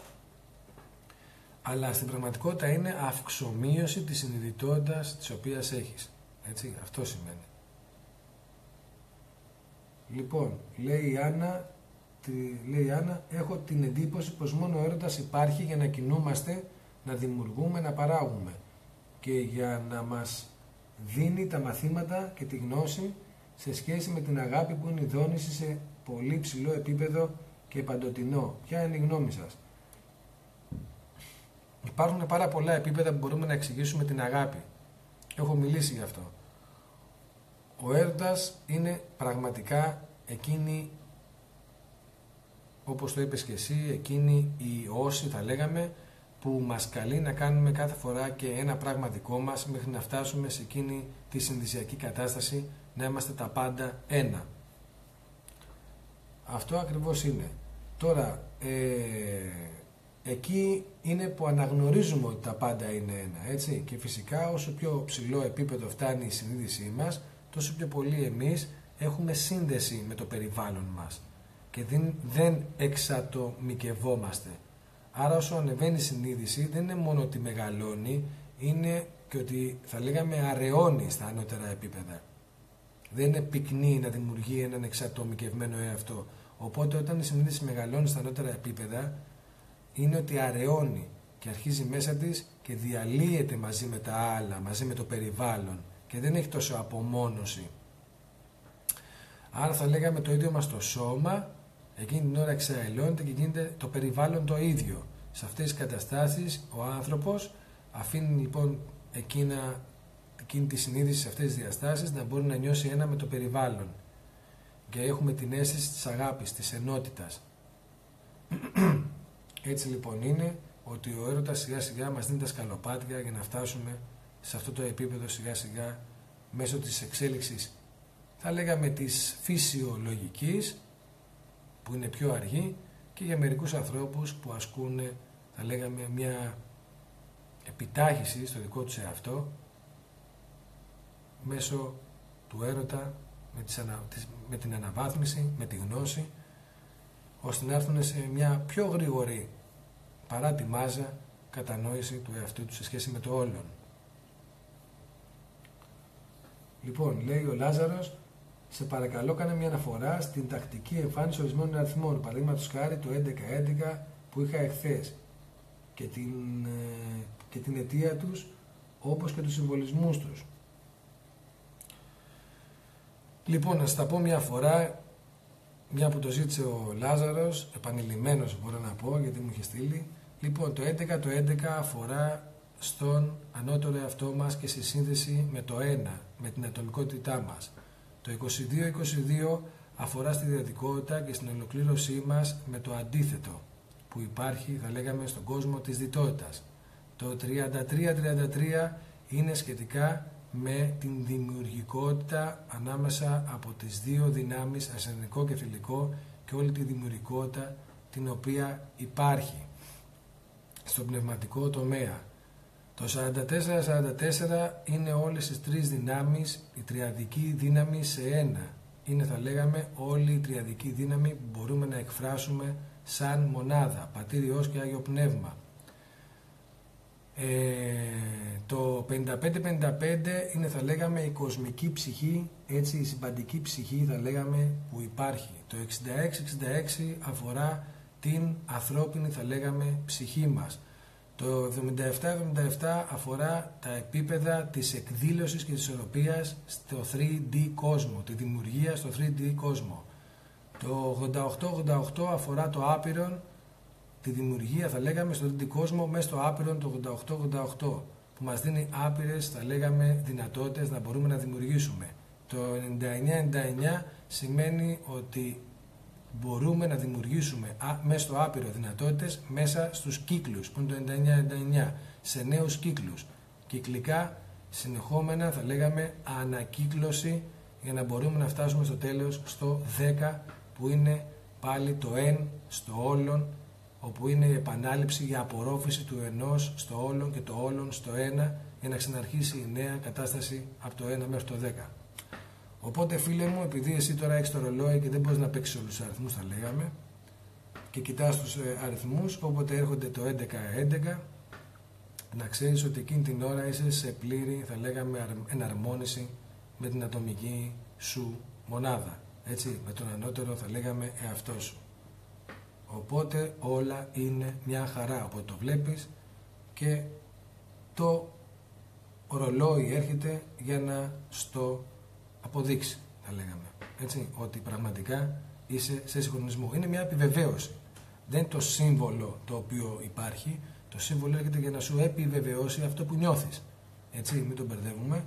Αλλά στην πραγματικότητα είναι αυξομοίωση της συνειδητότητας της οποίας έχεις. Έτσι, αυτό σημαίνει. Λοιπόν, λέει η Άννα, τη, λέει η Άννα, έχω την εντύπωση πως μόνο ο έρωτας υπάρχει για να κινούμαστε, να δημιουργούμε, να παράγουμε και για να μας δίνει τα μαθήματα και τη γνώση σε σχέση με την αγάπη που είναι η δόνηση σε πολύ ψηλό επίπεδο και παντοτινό. Ποια είναι η γνώμη σας? Υπάρχουν πάρα πολλά επίπεδα που μπορούμε να εξηγήσουμε την αγάπη. Έχω μιλήσει γι' αυτό. Ο έρωτας είναι πραγματικά εκείνη όπως το είπες και εσύ, εκείνη η όση θα λέγαμε που μας καλεί να κάνουμε κάθε φορά και ένα πράγμα δικό μας μέχρι να φτάσουμε σε εκείνη τη συνδυσιακή κατάσταση, να είμαστε τα πάντα ένα. Αυτό ακριβώς είναι. Τώρα, ε, εκεί είναι που αναγνωρίζουμε ότι τα πάντα είναι ένα, έτσι, και φυσικά όσο πιο ψηλό επίπεδο φτάνει η συνείδησή μας, τόσο πιο πολύ εμείς έχουμε σύνδεση με το περιβάλλον μας και δεν, δεν εξατομικευόμαστε. Άρα όσο ανεβαίνει η συνείδηση δεν είναι μόνο ότι μεγαλώνει, είναι και ότι θα λέγαμε αραιώνει στα ανώτερα επίπεδα. Δεν είναι πυκνή να δημιουργεί έναν εξατομικευμένο εαυτό. Οπότε όταν η συνείδηση μεγαλώνει στα ανώτερα επίπεδα, είναι ότι αραιώνει και αρχίζει μέσα της και διαλύεται μαζί με τα άλλα, μαζί με το περιβάλλον και δεν έχει τόσο απομόνωση. Άρα θα λέγαμε το ίδιο μας το σώμα, εκείνη την ώρα εξαελώνεται και γίνεται το περιβάλλον το ίδιο. Σε αυτές τις καταστάσεις ο άνθρωπος αφήνει λοιπόν εκείνα, εκείνη τη συνείδηση σε αυτές τις διαστάσεις να μπορεί να νιώσει ένα με το περιβάλλον και έχουμε την αίσθηση της αγάπης, της ενότητας. Έτσι λοιπόν είναι ότι ο έρωτας σιγά σιγά μας δίνει τα σκαλοπάτια για να φτάσουμε σε αυτό το επίπεδο σιγά σιγά μέσω της εξέλιξης, θα λέγαμε, της φυσιολογικής, που είναι πιο αργή, και για μερικούς ανθρώπους που ασκούν, θα λέγαμε, μια επιτάχυση στο δικό τους εαυτό μέσω του έρωτα, με, τις ανα... με την αναβάθμιση, με τη γνώση, ώστε να έρθουν σε μια πιο γρήγορη παρά τη μάζα κατανόηση του εαυτού του σε σχέση με το όλον. Λοιπόν, λέει ο Λάζαρος, σε παρακαλώ κάνε μια αναφορά στην τακτική εμφάνιση ορισμένων αριθμών, παραδείγματος χάρη το έντεκα έντεκα που είχα εχθές και την, και την αιτία τους, όπως και τους συμβολισμούς τους. Λοιπόν, να σας τα πω μια φορά, μια που το ζήτησε ο Λάζαρος, επανειλημμένος μπορώ να πω, γιατί μου είχε στείλει. Λοιπόν, το έντεκα το έντεκα αφορά στον ανώτερο εαυτό μας και σε σύνδεση με το ένα, με την ατομικότητά μας. Το είκοσι δύο είκοσι δύο αφορά στη διαδικότητα και στην ολοκλήρωσή μας με το αντίθετο που υπάρχει, θα λέγαμε, στον κόσμο της διτότητας. Το τριάντα τρία τριάντα τρία είναι σχετικά με την δημιουργικότητα ανάμεσα από τις δύο δυνάμεις, αρσενικό και θηλυκό, και όλη τη δημιουργικότητα την οποία υπάρχει στον πνευματικό τομέα. Το σαράντα τέσσερα σαράντα τέσσερα είναι όλες τις τρεις δυνάμεις, η τριαδική δύναμη σε ένα. Είναι, θα λέγαμε, όλη η τριαδική δύναμη που μπορούμε να εκφράσουμε σαν μονάδα, πατήρ, Υιός και Άγιο Πνεύμα. Ε, το πενήντα πέντε πενήντα πέντε είναι, θα λέγαμε, η κοσμική ψυχή, έτσι, η συμπαντική ψυχή, θα λέγαμε, που υπάρχει. Το εξήντα έξι εξήντα έξι αφορά την ανθρώπινη, θα λέγαμε, ψυχή μας. Το εβδομήντα επτά εβδομήντα επτά αφορά τα επίπεδα της εκδήλωσης και της ισορροπίας στο θρι ντι κόσμο, τη δημιουργία στο θρι ντι κόσμο. Το ογδόντα οκτώ ογδόντα οκτώ αφορά το άπειρον, τη δημιουργία, θα λέγαμε, στο θρι ντι κόσμο μέσα στο άπειρον το ογδόντα οκτώ ογδόντα οκτώ, που μας δίνει άπειρες, θα λέγαμε, δυνατότητες να μπορούμε να δημιουργήσουμε. Το ενενήντα εννιά ενενήντα εννιά σημαίνει ότι μπορούμε να δημιουργήσουμε μέσα στο άπειρο δυνατότητες μέσα στους κύκλους, που είναι το ενενήντα εννιά ενενήντα εννιά, σε νέους κύκλους. Κυκλικά, συνεχόμενα, θα λέγαμε, ανακύκλωση, για να μπορούμε να φτάσουμε στο τέλος στο δέκα, που είναι πάλι το εν στο όλον, όπου είναι η επανάληψη για απορρόφηση του ενός στο όλον και το όλον στο ένα, για να ξαναρχίσει η νέα κατάσταση από το ένα μέχρι το δέκα. Οπότε, φίλε μου, επειδή εσύ τώρα έχεις το ρολόι και δεν μπορείς να παίξεις όλους τους αριθμούς, θα λέγαμε, και κοιτάς τους αριθμούς, όποτε έρχονται το έντεκα έντεκα, να ξέρεις ότι εκείνη την ώρα είσαι σε πλήρη, θα λέγαμε, εναρμόνιση με την ατομική σου μονάδα, έτσι, με τον ανώτερο, θα λέγαμε, εαυτό σου. Οπότε όλα είναι μια χαρά, οπότε το βλέπεις και το ρολόι έρχεται για να στο αποδείξει, θα λέγαμε, έτσι, ότι πραγματικά είσαι σε συγχρονισμό. Είναι μια επιβεβαίωση. Δεν είναι το σύμβολο το οποίο υπάρχει. Το σύμβολο έρχεται για να σου επιβεβαιώσει αυτό που νιώθεις. Έτσι, μην τον μπερδεύουμε.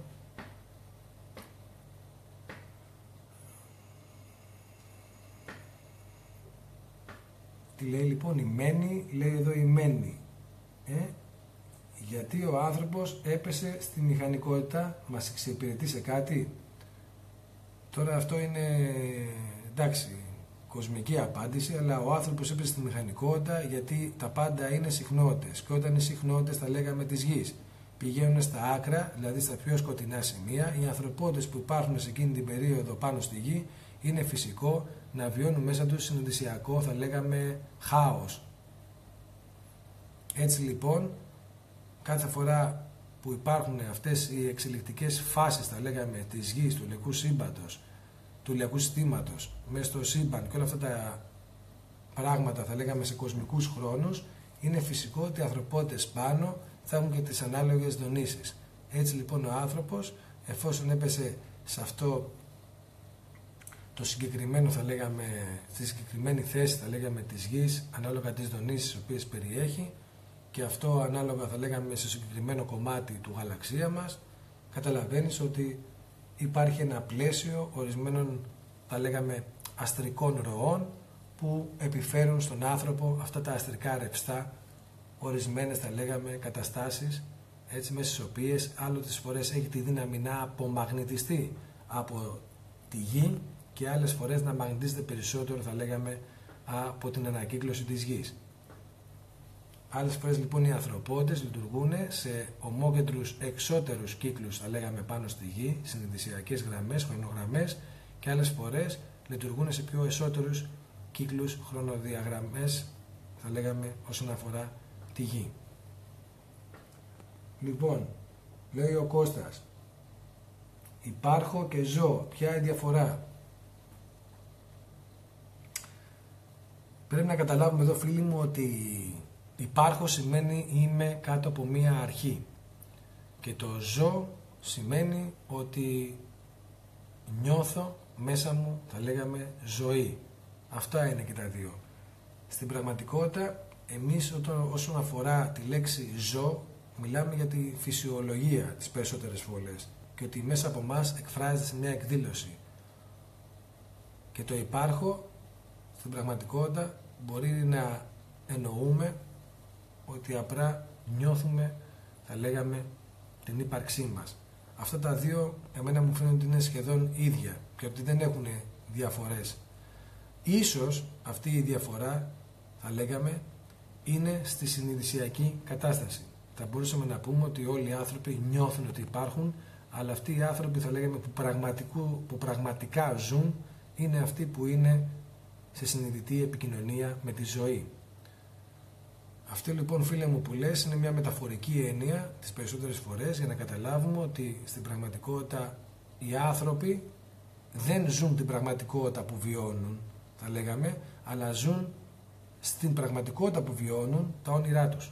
Τι λέει λοιπόν η μένη, λέει εδώ η μένη. Ε? Γιατί ο άνθρωπος έπεσε στη μηχανικότητα, μας εξυπηρετεί σε κάτι. Τώρα αυτό είναι, εντάξει, κοσμική απάντηση, αλλά ο άνθρωπος έπεσε στη μηχανικότητα γιατί τα πάντα είναι συχνότητες. Και όταν οι συχνότητες, τα λέγαμε, της γης, πηγαίνουν στα άκρα, δηλαδή στα πιο σκοτεινά σημεία, οι ανθρωπότητες που υπάρχουν σε εκείνη την περίοδο πάνω στη γη, είναι φυσικό να βιώνουν μέσα τους συνοδυσιακό, θα λέγαμε, χάος. Έτσι λοιπόν, κάθε φορά που υπάρχουν αυτές οι εξελικτικές φάσεις, θα λέγαμε, της γης, του ηλιακού σύμπαντος, του ηλιακού συστήματος, μέσα στο σύμπαν και όλα αυτά τα πράγματα, θα λέγαμε, σε κοσμικούς χρόνους, είναι φυσικό ότι οι ανθρωπότητες πάνω θα έχουν και τις ανάλογες δονήσεις. Έτσι λοιπόν ο άνθρωπος, εφόσον έπεσε σε αυτό το συγκεκριμένο, θα λέγαμε, στη συγκεκριμένη θέση, θα λέγαμε, της γης, ανάλογα τις δονήσεις τις οποίες περιέχει, και αυτό ανάλογα, θα λέγαμε, σε συγκεκριμένο κομμάτι του γαλαξία μας, καταλαβαίνεις ότι υπάρχει ένα πλαίσιο ορισμένων, θα λέγαμε, αστρικών ροών που επιφέρουν στον άνθρωπο αυτά τα αστρικά ρευστά, ορισμένες, θα λέγαμε, καταστάσεις, έτσι, μέσα στις οποίες άλλες φορές έχει τη δύναμη να απομαγνητιστεί από τη γη και άλλες φορές να μαγνητίζεται περισσότερο, θα λέγαμε, από την ανακύκλωση της γης. Άλλες φορές λοιπόν οι ανθρωπότητες λειτουργούν σε ομόκεντρους εξώτερους κύκλους, θα λέγαμε, πάνω στη γη, συνειδησιακές γραμμές, χρονογραμμές, και άλλες φορές λειτουργούν σε πιο εσωτερούς κύκλους, χρονοδιαγραμμές, θα λέγαμε, όσον αφορά τη γη. Λοιπόν, λέει ο Κώστας, υπάρχω και ζω, ποια είναι η διαφορά? Πρέπει να καταλάβουμε εδώ, φίλοι μου, ότι υπάρχω σημαίνει είμαι κάτω από μία αρχή, και το ζω σημαίνει ότι νιώθω μέσα μου, θα λέγαμε, ζωή. Αυτά είναι και τα δύο. Στην πραγματικότητα, εμείς όσον αφορά τη λέξη ζω, μιλάμε για τη φυσιολογία τις περισσότερες φορές, και ότι μέσα από μας εκφράζεται σε μια εκδήλωση. Και το υπάρχω στην πραγματικότητα μπορεί να εννοούμε ότι απλά νιώθουμε, θα λέγαμε, την ύπαρξή μας. Αυτά τα δύο εμένα μου φαίνονται ότι είναι σχεδόν ίδια και ότι δεν έχουν διαφορές. Ίσως αυτή η διαφορά, θα λέγαμε, είναι στη συνειδησιακή κατάσταση. Θα μπορούσαμε να πούμε ότι όλοι οι άνθρωποι νιώθουν ότι υπάρχουν, αλλά αυτοί οι άνθρωποι, θα λέγαμε, που, που πραγματικά ζουν, είναι αυτοί που είναι σε συνειδητή επικοινωνία με τη ζωή. Αυτό λοιπόν, φίλε μου, που λες είναι μια μεταφορική έννοια τις περισσότερες φορές, για να καταλάβουμε ότι στην πραγματικότητα οι άνθρωποι δεν ζουν την πραγματικότητα που βιώνουν, θα λέγαμε, αλλά ζουν στην πραγματικότητα που βιώνουν τα όνειρά τους.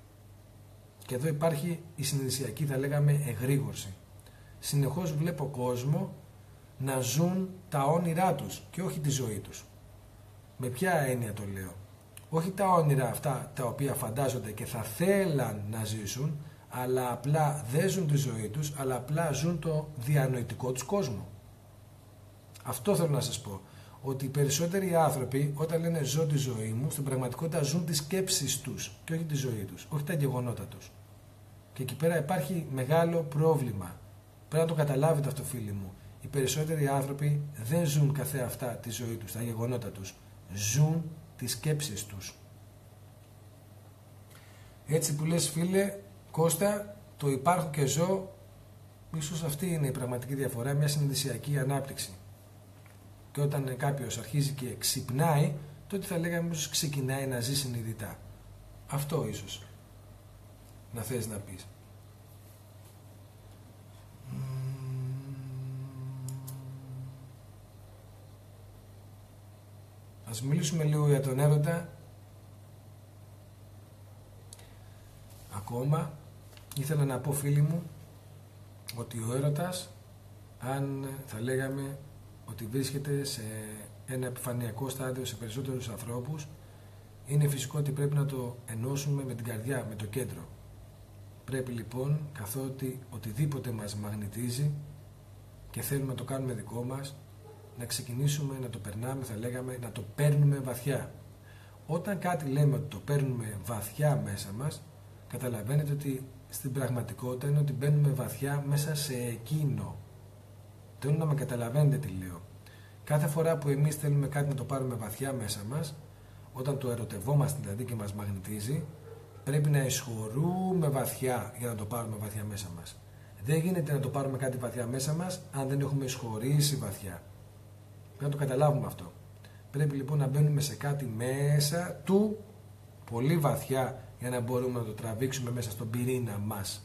Και εδώ υπάρχει η συνειδησιακή, θα λέγαμε, εγρήγορση. Συνεχώς βλέπω κόσμο να ζουν τα όνειρά τους και όχι τη ζωή τους. Με ποια έννοια το λέω? Όχι τα όνειρα αυτά τα οποία φαντάζονται και θα θέλαν να ζήσουν, αλλά απλά δεν ζουν τη ζωή τους, αλλά απλά ζουν το διανοητικό τους κόσμο. Αυτό θέλω να σας πω. Ότι οι περισσότεροι άνθρωποι, όταν λένε ζω τη ζωή μου, στην πραγματικότητα ζουν τις σκέψεις τους και όχι τη ζωή τους, όχι τα γεγονότα τους. Και εκεί πέρα υπάρχει μεγάλο πρόβλημα. Πρέπει να το καταλάβετε αυτό, φίλοι μου. Οι περισσότεροι άνθρωποι δεν ζουν καθεαυτά τη ζωή τους, τα γεγονότα τους. Ζουν τις σκέψεις τους. Έτσι που λες, φίλε Κώστα, το υπάρχω και ζω, ίσως αυτή είναι η πραγματική διαφορά, μια συνειδησιακή ανάπτυξη. Και όταν κάποιος αρχίζει και ξυπνάει, τότε θα λέγαμε ίσως ξεκινάει να ζει συνειδητά. Αυτό ίσως να θες να πεις. Ας μιλήσουμε λίγο για τον έρωτα. Ακόμα ήθελα να πω, φίλοι μου, ότι ο έρωτας, αν θα λέγαμε ότι βρίσκεται σε ένα επιφανειακό στάδιο σε περισσότερους ανθρώπους, είναι φυσικό ότι πρέπει να το ενώσουμε με την καρδιά, με το κέντρο. Πρέπει λοιπόν, καθότι οτιδήποτε μας μαγνητίζει και θέλουμε να το κάνουμε δικό μας, να ξεκινήσουμε να το περνάμε, θα λέγαμε, να το παίρνουμε βαθιά. Όταν κάτι λέμε ότι το παίρνουμε βαθιά μέσα μας, καταλαβαίνετε ότι στην πραγματικότητα είναι ότι μπαίνουμε βαθιά μέσα σε εκείνο. Θέλω να με καταλαβαίνετε τι λέω. Κάθε φορά που εμείς θέλουμε κάτι να το πάρουμε βαθιά μέσα μας, όταν το ερωτευόμαστε δηλαδή και μας μαγνητίζει, πρέπει να εισχωρούμε βαθιά για να το πάρουμε βαθιά μέσα μας. Δεν γίνεται να το πάρουμε κάτι βαθιά μέσα μας αν δεν έχουμε εισχωρήσει βαθιά. Πρέπει να το καταλάβουμε αυτό. Πρέπει λοιπόν να μπαίνουμε σε κάτι μέσα του πολύ βαθιά για να μπορούμε να το τραβήξουμε μέσα στον πυρήνα μας.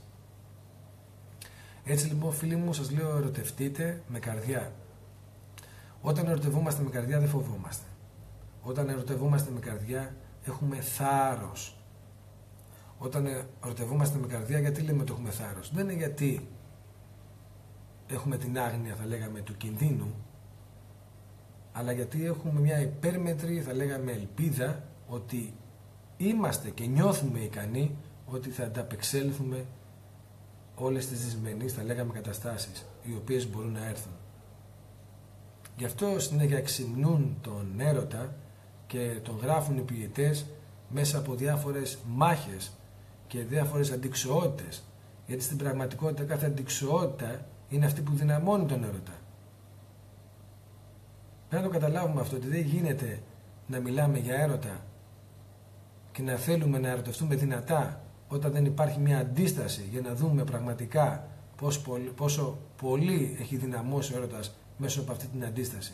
Έτσι λοιπόν φίλοι μου, σας λέω, ερωτευτείτε με καρδιά. Όταν ερωτευόμαστε με καρδιά δεν φοβόμαστε. Όταν ερωτευόμαστε με καρδιά έχουμε θάρρος. Όταν ερωτευόμαστε με καρδιά, γιατί λέμε ότι έχουμε θάρρος? Δεν είναι γιατί έχουμε την άγνοια, θα λέγαμε, του κινδύνου, αλλά γιατί έχουμε μια υπέρμετρη, θα λέγαμε, ελπίδα ότι είμαστε και νιώθουμε ικανοί ότι θα ανταπεξέλθουμε όλες τις δυσμενείς, θα λέγαμε, καταστάσεις οι οποίες μπορούν να έρθουν. Γι' αυτό συνέχεια ξυμνούν τον έρωτα και τον γράφουν οι ποιητές μέσα από διάφορες μάχες και διάφορες αντιξοότητες, γιατί στην πραγματικότητα κάθε αντιξοότητα είναι αυτή που δυναμώνει τον έρωτα. Πρέπει να το καταλάβουμε αυτό, ότι δεν γίνεται να μιλάμε για έρωτα και να θέλουμε να ερωτευτούμε δυνατά όταν δεν υπάρχει μια αντίσταση για να δούμε πραγματικά πόσο πολύ, πόσο πολύ έχει δυναμώσει ο έρωτας μέσω από αυτή την αντίσταση.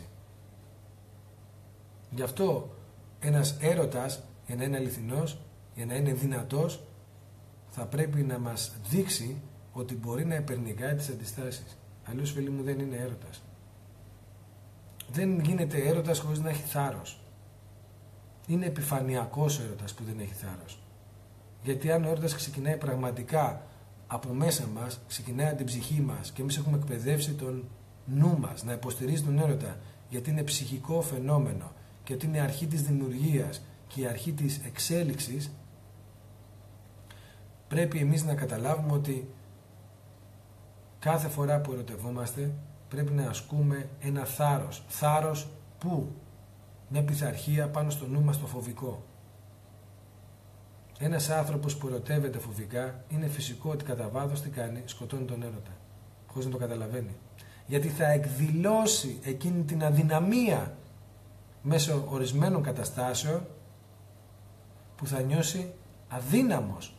Γι' αυτό ένας έρωτας, για να είναι αληθινός, για να είναι δυνατός, θα πρέπει να μας δείξει ότι μπορεί να υπερνικάει τις αντιστάσεις. Αλλιώς, φίλοι μου, δεν είναι έρωτας. Δεν γίνεται έρωτας χωρίς να έχει θάρρος. Είναι επιφανειακός ο έρωτας που δεν έχει θάρρος. Γιατί αν ο έρωτας ξεκινάει πραγματικά από μέσα μας, ξεκινάει από την ψυχή μας και εμείς έχουμε εκπαιδεύσει τον νου μας να υποστηρίζει τον έρωτα, γιατί είναι ψυχικό φαινόμενο και ότι είναι η αρχή της δημιουργίας και η αρχή της εξέλιξης, πρέπει εμείς να καταλάβουμε ότι κάθε φορά που ερωτευόμαστε πρέπει να ασκούμε ένα θάρρος. Θάρρος που? Μια πειθαρχία πάνω στο νου μας το φοβικό. Ένας άνθρωπος που ερωτεύεται φοβικά, είναι φυσικό ότι κατά βάθος τι κάνει? Σκοτώνει τον έρωτα, χωρίς να το καταλαβαίνει. Γιατί θα εκδηλώσει εκείνη την αδυναμία μέσω ορισμένων καταστάσεων που θα νιώσει αδύναμος.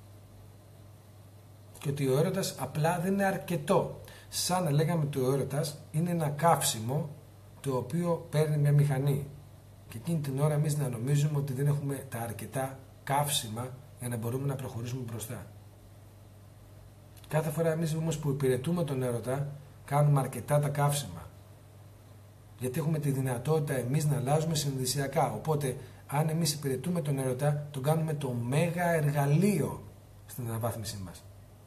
Και ότι ο έρωτας απλά δεν είναι αρκετό. Σαν να λέγαμε ότι ο έρωτας είναι ένα καύσιμο το οποίο παίρνει μια μηχανή. Και εκείνη την ώρα εμείς να νομίζουμε ότι δεν έχουμε τα αρκετά καύσιμα για να μπορούμε να προχωρήσουμε μπροστά. Κάθε φορά εμείς όμως που υπηρετούμε τον έρωτα κάνουμε αρκετά τα καύσιμα. Γιατί έχουμε τη δυνατότητα εμείς να αλλάζουμε συνειδησιακά. Οπότε αν εμείς υπηρετούμε τον έρωτα, τον κάνουμε το μέγα εργαλείο στην αναβάθμιση μας.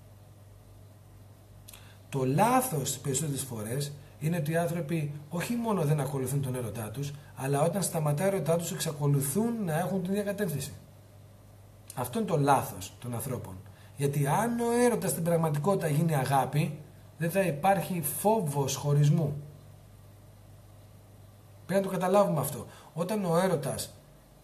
Το λάθος τις περισσότερες φορές είναι ότι οι άνθρωποι όχι μόνο δεν ακολουθούν τον έρωτά τους, αλλά όταν σταματάει ο έρωτά τους εξακολουθούν να έχουν την ίδια κατεύθυνση. Αυτό είναι το λάθος των ανθρώπων. Γιατί αν ο έρωτας στην πραγματικότητα γίνει αγάπη, δεν θα υπάρχει φόβος χωρισμού. Πρέπει να το καταλάβουμε αυτό. Όταν ο έρωτας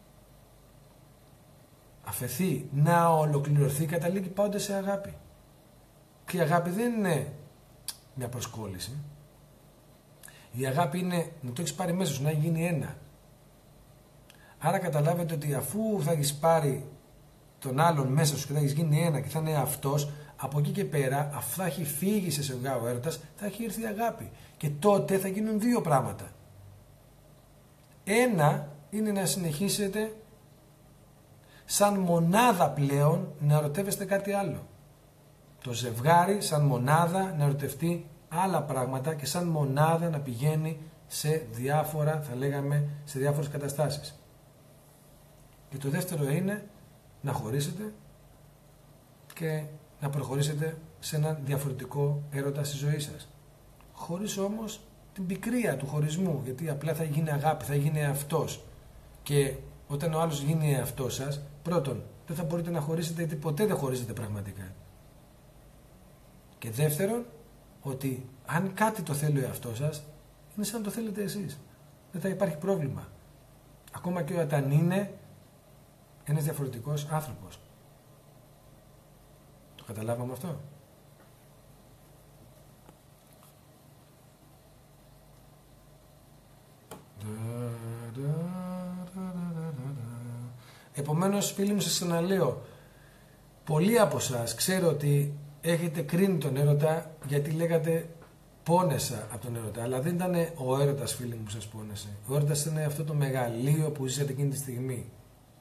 αφαιθεί να ολοκληρωθεί, καταλήγει πάντα σε αγάπη. Και η αγάπη δεν είναι μια προσκόλληση. Η αγάπη είναι να το έχεις πάρει μέσα σου, να έχει γίνει ένα. Άρα καταλάβετε ότι αφού θα έχεις πάρει τον άλλον μέσα σου και θα έχεις γίνει ένα και θα είναι αυτός, από εκεί και πέρα, αφού θα έχει φύγει σε σιγά ο έρωτας, θα έχει έρθει η αγάπη. Και τότε θα γίνουν δύο πράγματα. Ένα είναι να συνεχίσετε σαν μονάδα πλέον να ερωτεύεστε κάτι άλλο. Το ζευγάρι σαν μονάδα να ερωτευτεί άλλα πράγματα και σαν μονάδα να πηγαίνει σε διάφορα, θα λέγαμε, σε διάφορες καταστάσεις. Και το δεύτερο είναι να χωρίσετε και να προχωρήσετε σε ένα διαφορετικό έρωτα στη ζωή σας. Χωρίς όμως την πικρία του χωρισμού, γιατί απλά θα γίνει αγάπη, θα γίνει εαυτός. Και όταν ο άλλος γίνει εαυτός σας, πρώτον, δεν θα μπορείτε να χωρίσετε γιατί ποτέ δεν χωρίζετε πραγματικά. Και δεύτερον, ότι αν κάτι το θέλει ο εαυτός σας, είναι σαν να το θέλετε εσείς. Δεν θα υπάρχει πρόβλημα. Ακόμα και όταν είναι ένας διαφορετικός άνθρωπος. Το καταλάβαμε αυτό? Επομένως, φίλοι μου, σας ξαναλέω, πολλοί από εσάς ξέρω ότι έχετε κρίνει τον έρωτα γιατί λέγατε πόνεσα από τον έρωτα, αλλά δεν ήταν ο έρωτας, φίλοι μου, που σας πόνεσε. Ο έρωτας είναι αυτό το μεγαλείο που ζήσατε εκείνη τη στιγμή.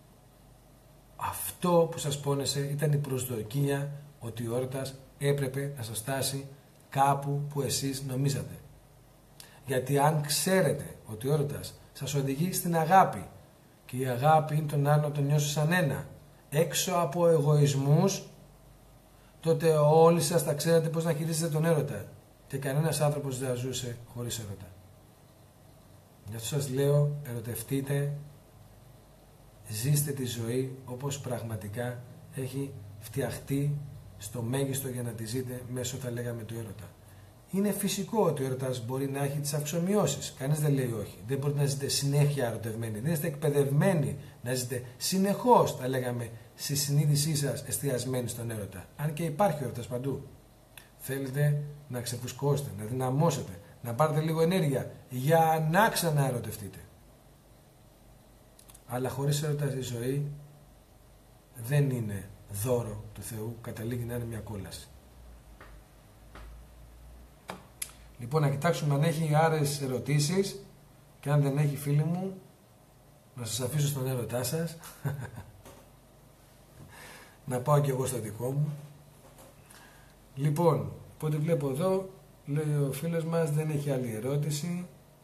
Αυτό που σας πόνεσε ήταν η προσδοκία ότι ο έρωτας έπρεπε να σας φτάσει κάπου που εσείς νομίζατε. Γιατί αν ξέρετε ότι ο έρωτας σας οδηγεί στην αγάπη και η αγάπη είναι τον άλλο να τον νιώσει σαν ένα, έξω από εγωισμούς, τότε όλοι σας θα ξέρετε πώς να χειρίζετε τον έρωτα και κανένας άνθρωπος δεν θα ζούσε χωρίς έρωτα. Γι' αυτό σας λέω, ερωτευτείτε, ζήστε τη ζωή όπως πραγματικά έχει φτιαχτεί στο μέγιστο για να τη ζείτε μέσω, θα λέγαμε, του έρωτα. Είναι φυσικό ότι ο έρωτας μπορεί να έχει τις αυξομοιώσεις. Κανείς δεν λέει όχι. Δεν μπορείτε να ζείτε συνέχεια ερωτευμένοι. Δεν είστε εκπαιδευμένοι να ζείτε συνεχώς, θα λέγαμε, στη συνείδησή σας εστιασμένοι στον έρωτα. Αν και υπάρχει ο έρωτας παντού. Θέλετε να ξεφουσκώσετε, να δυναμώσετε, να πάρετε λίγο ενέργεια για να ξαναερωτευτείτε. Αλλά χωρίς έρωτα η ζωή δεν είναι δώρο του Θεού, καταλήγει να είναι μια κόλαση. Λοιπόν, να κοιτάξουμε αν έχει άλλες ερωτήσεις και αν δεν έχει, φίλοι μου, να σας αφήσω στον έρωτά σας. Να πάω και εγώ στο δικό μου. Λοιπόν, οπότε βλέπω εδώ, λέει ο φίλος μας, δεν έχει άλλη ερώτηση.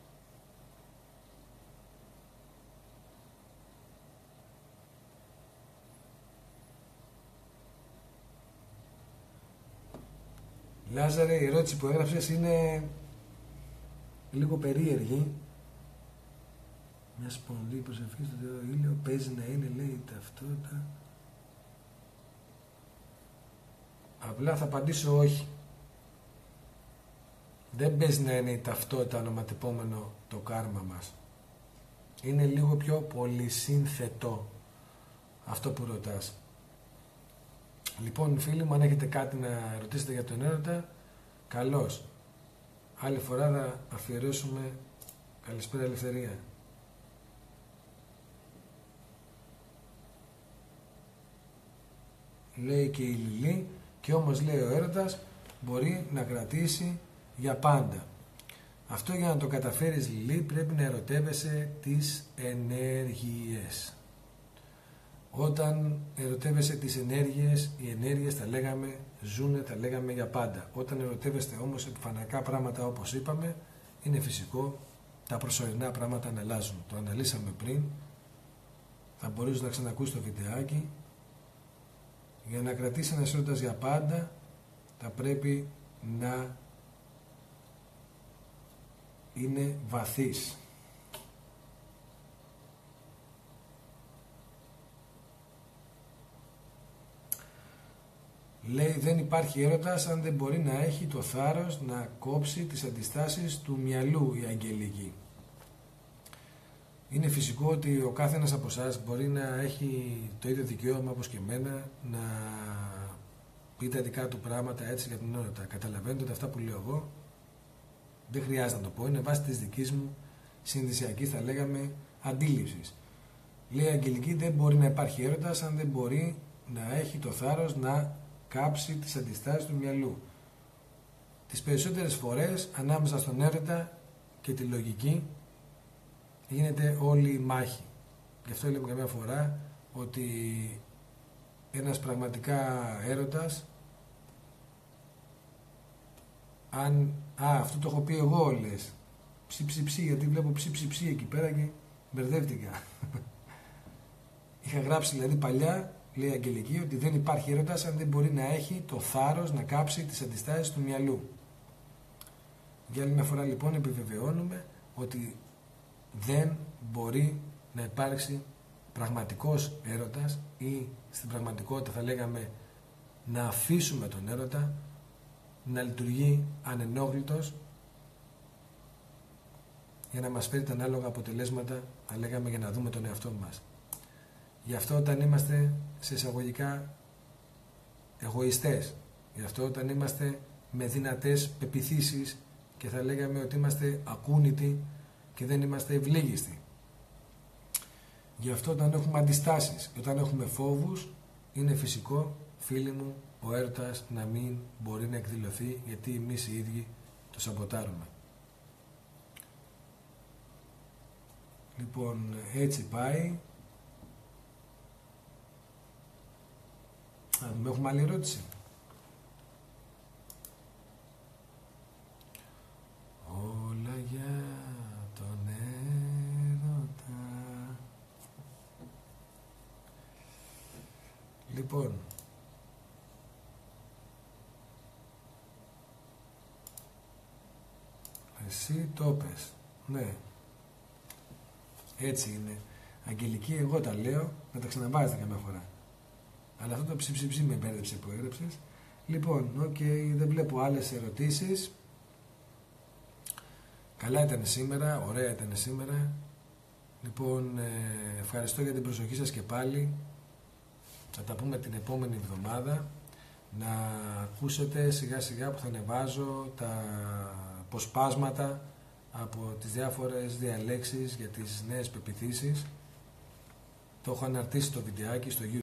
Λάζαρε, η ερώτηση που έγραψες είναι λίγο περίεργη. Μια σπονδύ προσευχή στο Θεό ήλιο παίζει να είναι, λέει, ταυτότητα. Απλά θα απαντήσω όχι. Δεν παίζει να είναι η ταυτότητα ονοματεπόμενο το κάρμα μας. Είναι λίγο πιο πολυσύνθετο αυτό που ρωτάς. Λοιπόν, φίλοι μου, αν έχετε κάτι να ρωτήσετε για τον έρωτα, καλώς. Άλλη φορά θα αφιερώσουμε. Καλησπέρα, Ελευθερία. Λέει και η Λιλή, και όμως λέει ο έρωτας μπορεί να κρατήσει για πάντα. Αυτό για να το καταφέρεις, Λιλή, πρέπει να ερωτεύεσαι τις ενέργειες. Όταν ερωτεύεσαι τις ενέργειες, οι ενέργειες, τα λέγαμε, ζουνε, τα λέγαμε για πάντα. Όταν ερωτεύεστε όμως επιφανειακά πράγματα, όπως είπαμε, είναι φυσικό τα προσωρινά πράγματα να αλλάζουν. Το αναλύσαμε πριν, θα μπορείς να ξανακούσεις το βιντεάκι. Για να κρατήσει ένας έρωτας για πάντα, θα πρέπει να είναι βαθύς. Λέει, δεν υπάρχει έρωτας αν δεν μπορεί να έχει το θάρρος να κόψει τις αντιστάσεις του μυαλού, η Αγγελική. Είναι φυσικό ότι ο κάθε ένας από εσάς μπορεί να έχει το ίδιο δικαίωμα όπως και εμένα να πει τα δικά του πράγματα έτσι για τον έρωτα. Καταλαβαίνετε ότι αυτά που λέω εγώ δεν χρειάζεται να το πω, είναι βάση της δικής μου συνδυσιακής, θα λέγαμε, αντίληψης. Λέει, η Αγγελική, δεν μπορεί να υπάρχει έρωτας αν δεν μπορεί να έχει το θάρρος να κάψει τις αντιστάσεις του μυαλού. Τις περισσότερες φορές ανάμεσα στον έρωτα και τη λογική γίνεται όλη η μάχη. Γι' αυτό λέμε καμιά φορά ότι ένας πραγματικά έρωτας, αν, α, αυτό το έχω πει εγώ, λες, ψι ψι ψι, γιατί βλέπω ψι ψι ψι εκεί πέρα και μπερδεύτηκα. Είχα γράψει δηλαδή παλιά, λέει η Αγγελική, ότι δεν υπάρχει έρωτας αν δεν μπορεί να έχει το θάρρος να κάψει τις αντιστάσεις του μυαλού. Για άλλη μια φορά λοιπόν επιβεβαιώνουμε ότι δεν μπορεί να υπάρξει πραγματικός έρωτας ή στην πραγματικότητα θα λέγαμε να αφήσουμε τον έρωτα να λειτουργεί ανενόχλητος για να μας φέρει τα ανάλογα αποτελέσματα, θα λέγαμε, για να δούμε τον εαυτό μας. Γι' αυτό όταν είμαστε σε εισαγωγικά εγωιστές, γι' αυτό όταν είμαστε με δυνατές πεποιθήσεις και θα λέγαμε ότι είμαστε ακούνητοι και δεν είμαστε ευλίγιστοι. Γι' αυτό όταν έχουμε αντιστάσεις, όταν έχουμε φόβους, είναι φυσικό, φίλοι μου, ο έρωτας να μην μπορεί να εκδηλωθεί, γιατί εμείς οι ίδιοι το σαμποτάρουμε. Λοιπόν, έτσι πάει. Α, με έχουμε άλλη ερώτηση. Όλα για τον έρωτα. Λοιπόν, εσύ το πες. Ναι. Έτσι είναι. Αγγελική, εγώ τα λέω, να τα ξαναβάζετε καμιά φορά. Αλλά αυτό το ψιψιψι με μπέρδεψε που έγραψες. Λοιπόν, οκ, okay, δεν βλέπω άλλες ερωτήσεις. Καλά ήταν σήμερα, ωραία ήταν σήμερα. Λοιπόν, ε, ευχαριστώ για την προσοχή σας και πάλι. Θα τα πούμε την επόμενη εβδομάδα. Να ακούσετε σιγά σιγά που θα ανεβάζω τα αποσπάσματα από τις διάφορες διαλέξεις για τις νέες πεποιθήσεις. Το έχω αναρτήσει το βιντεάκι στο YouTube.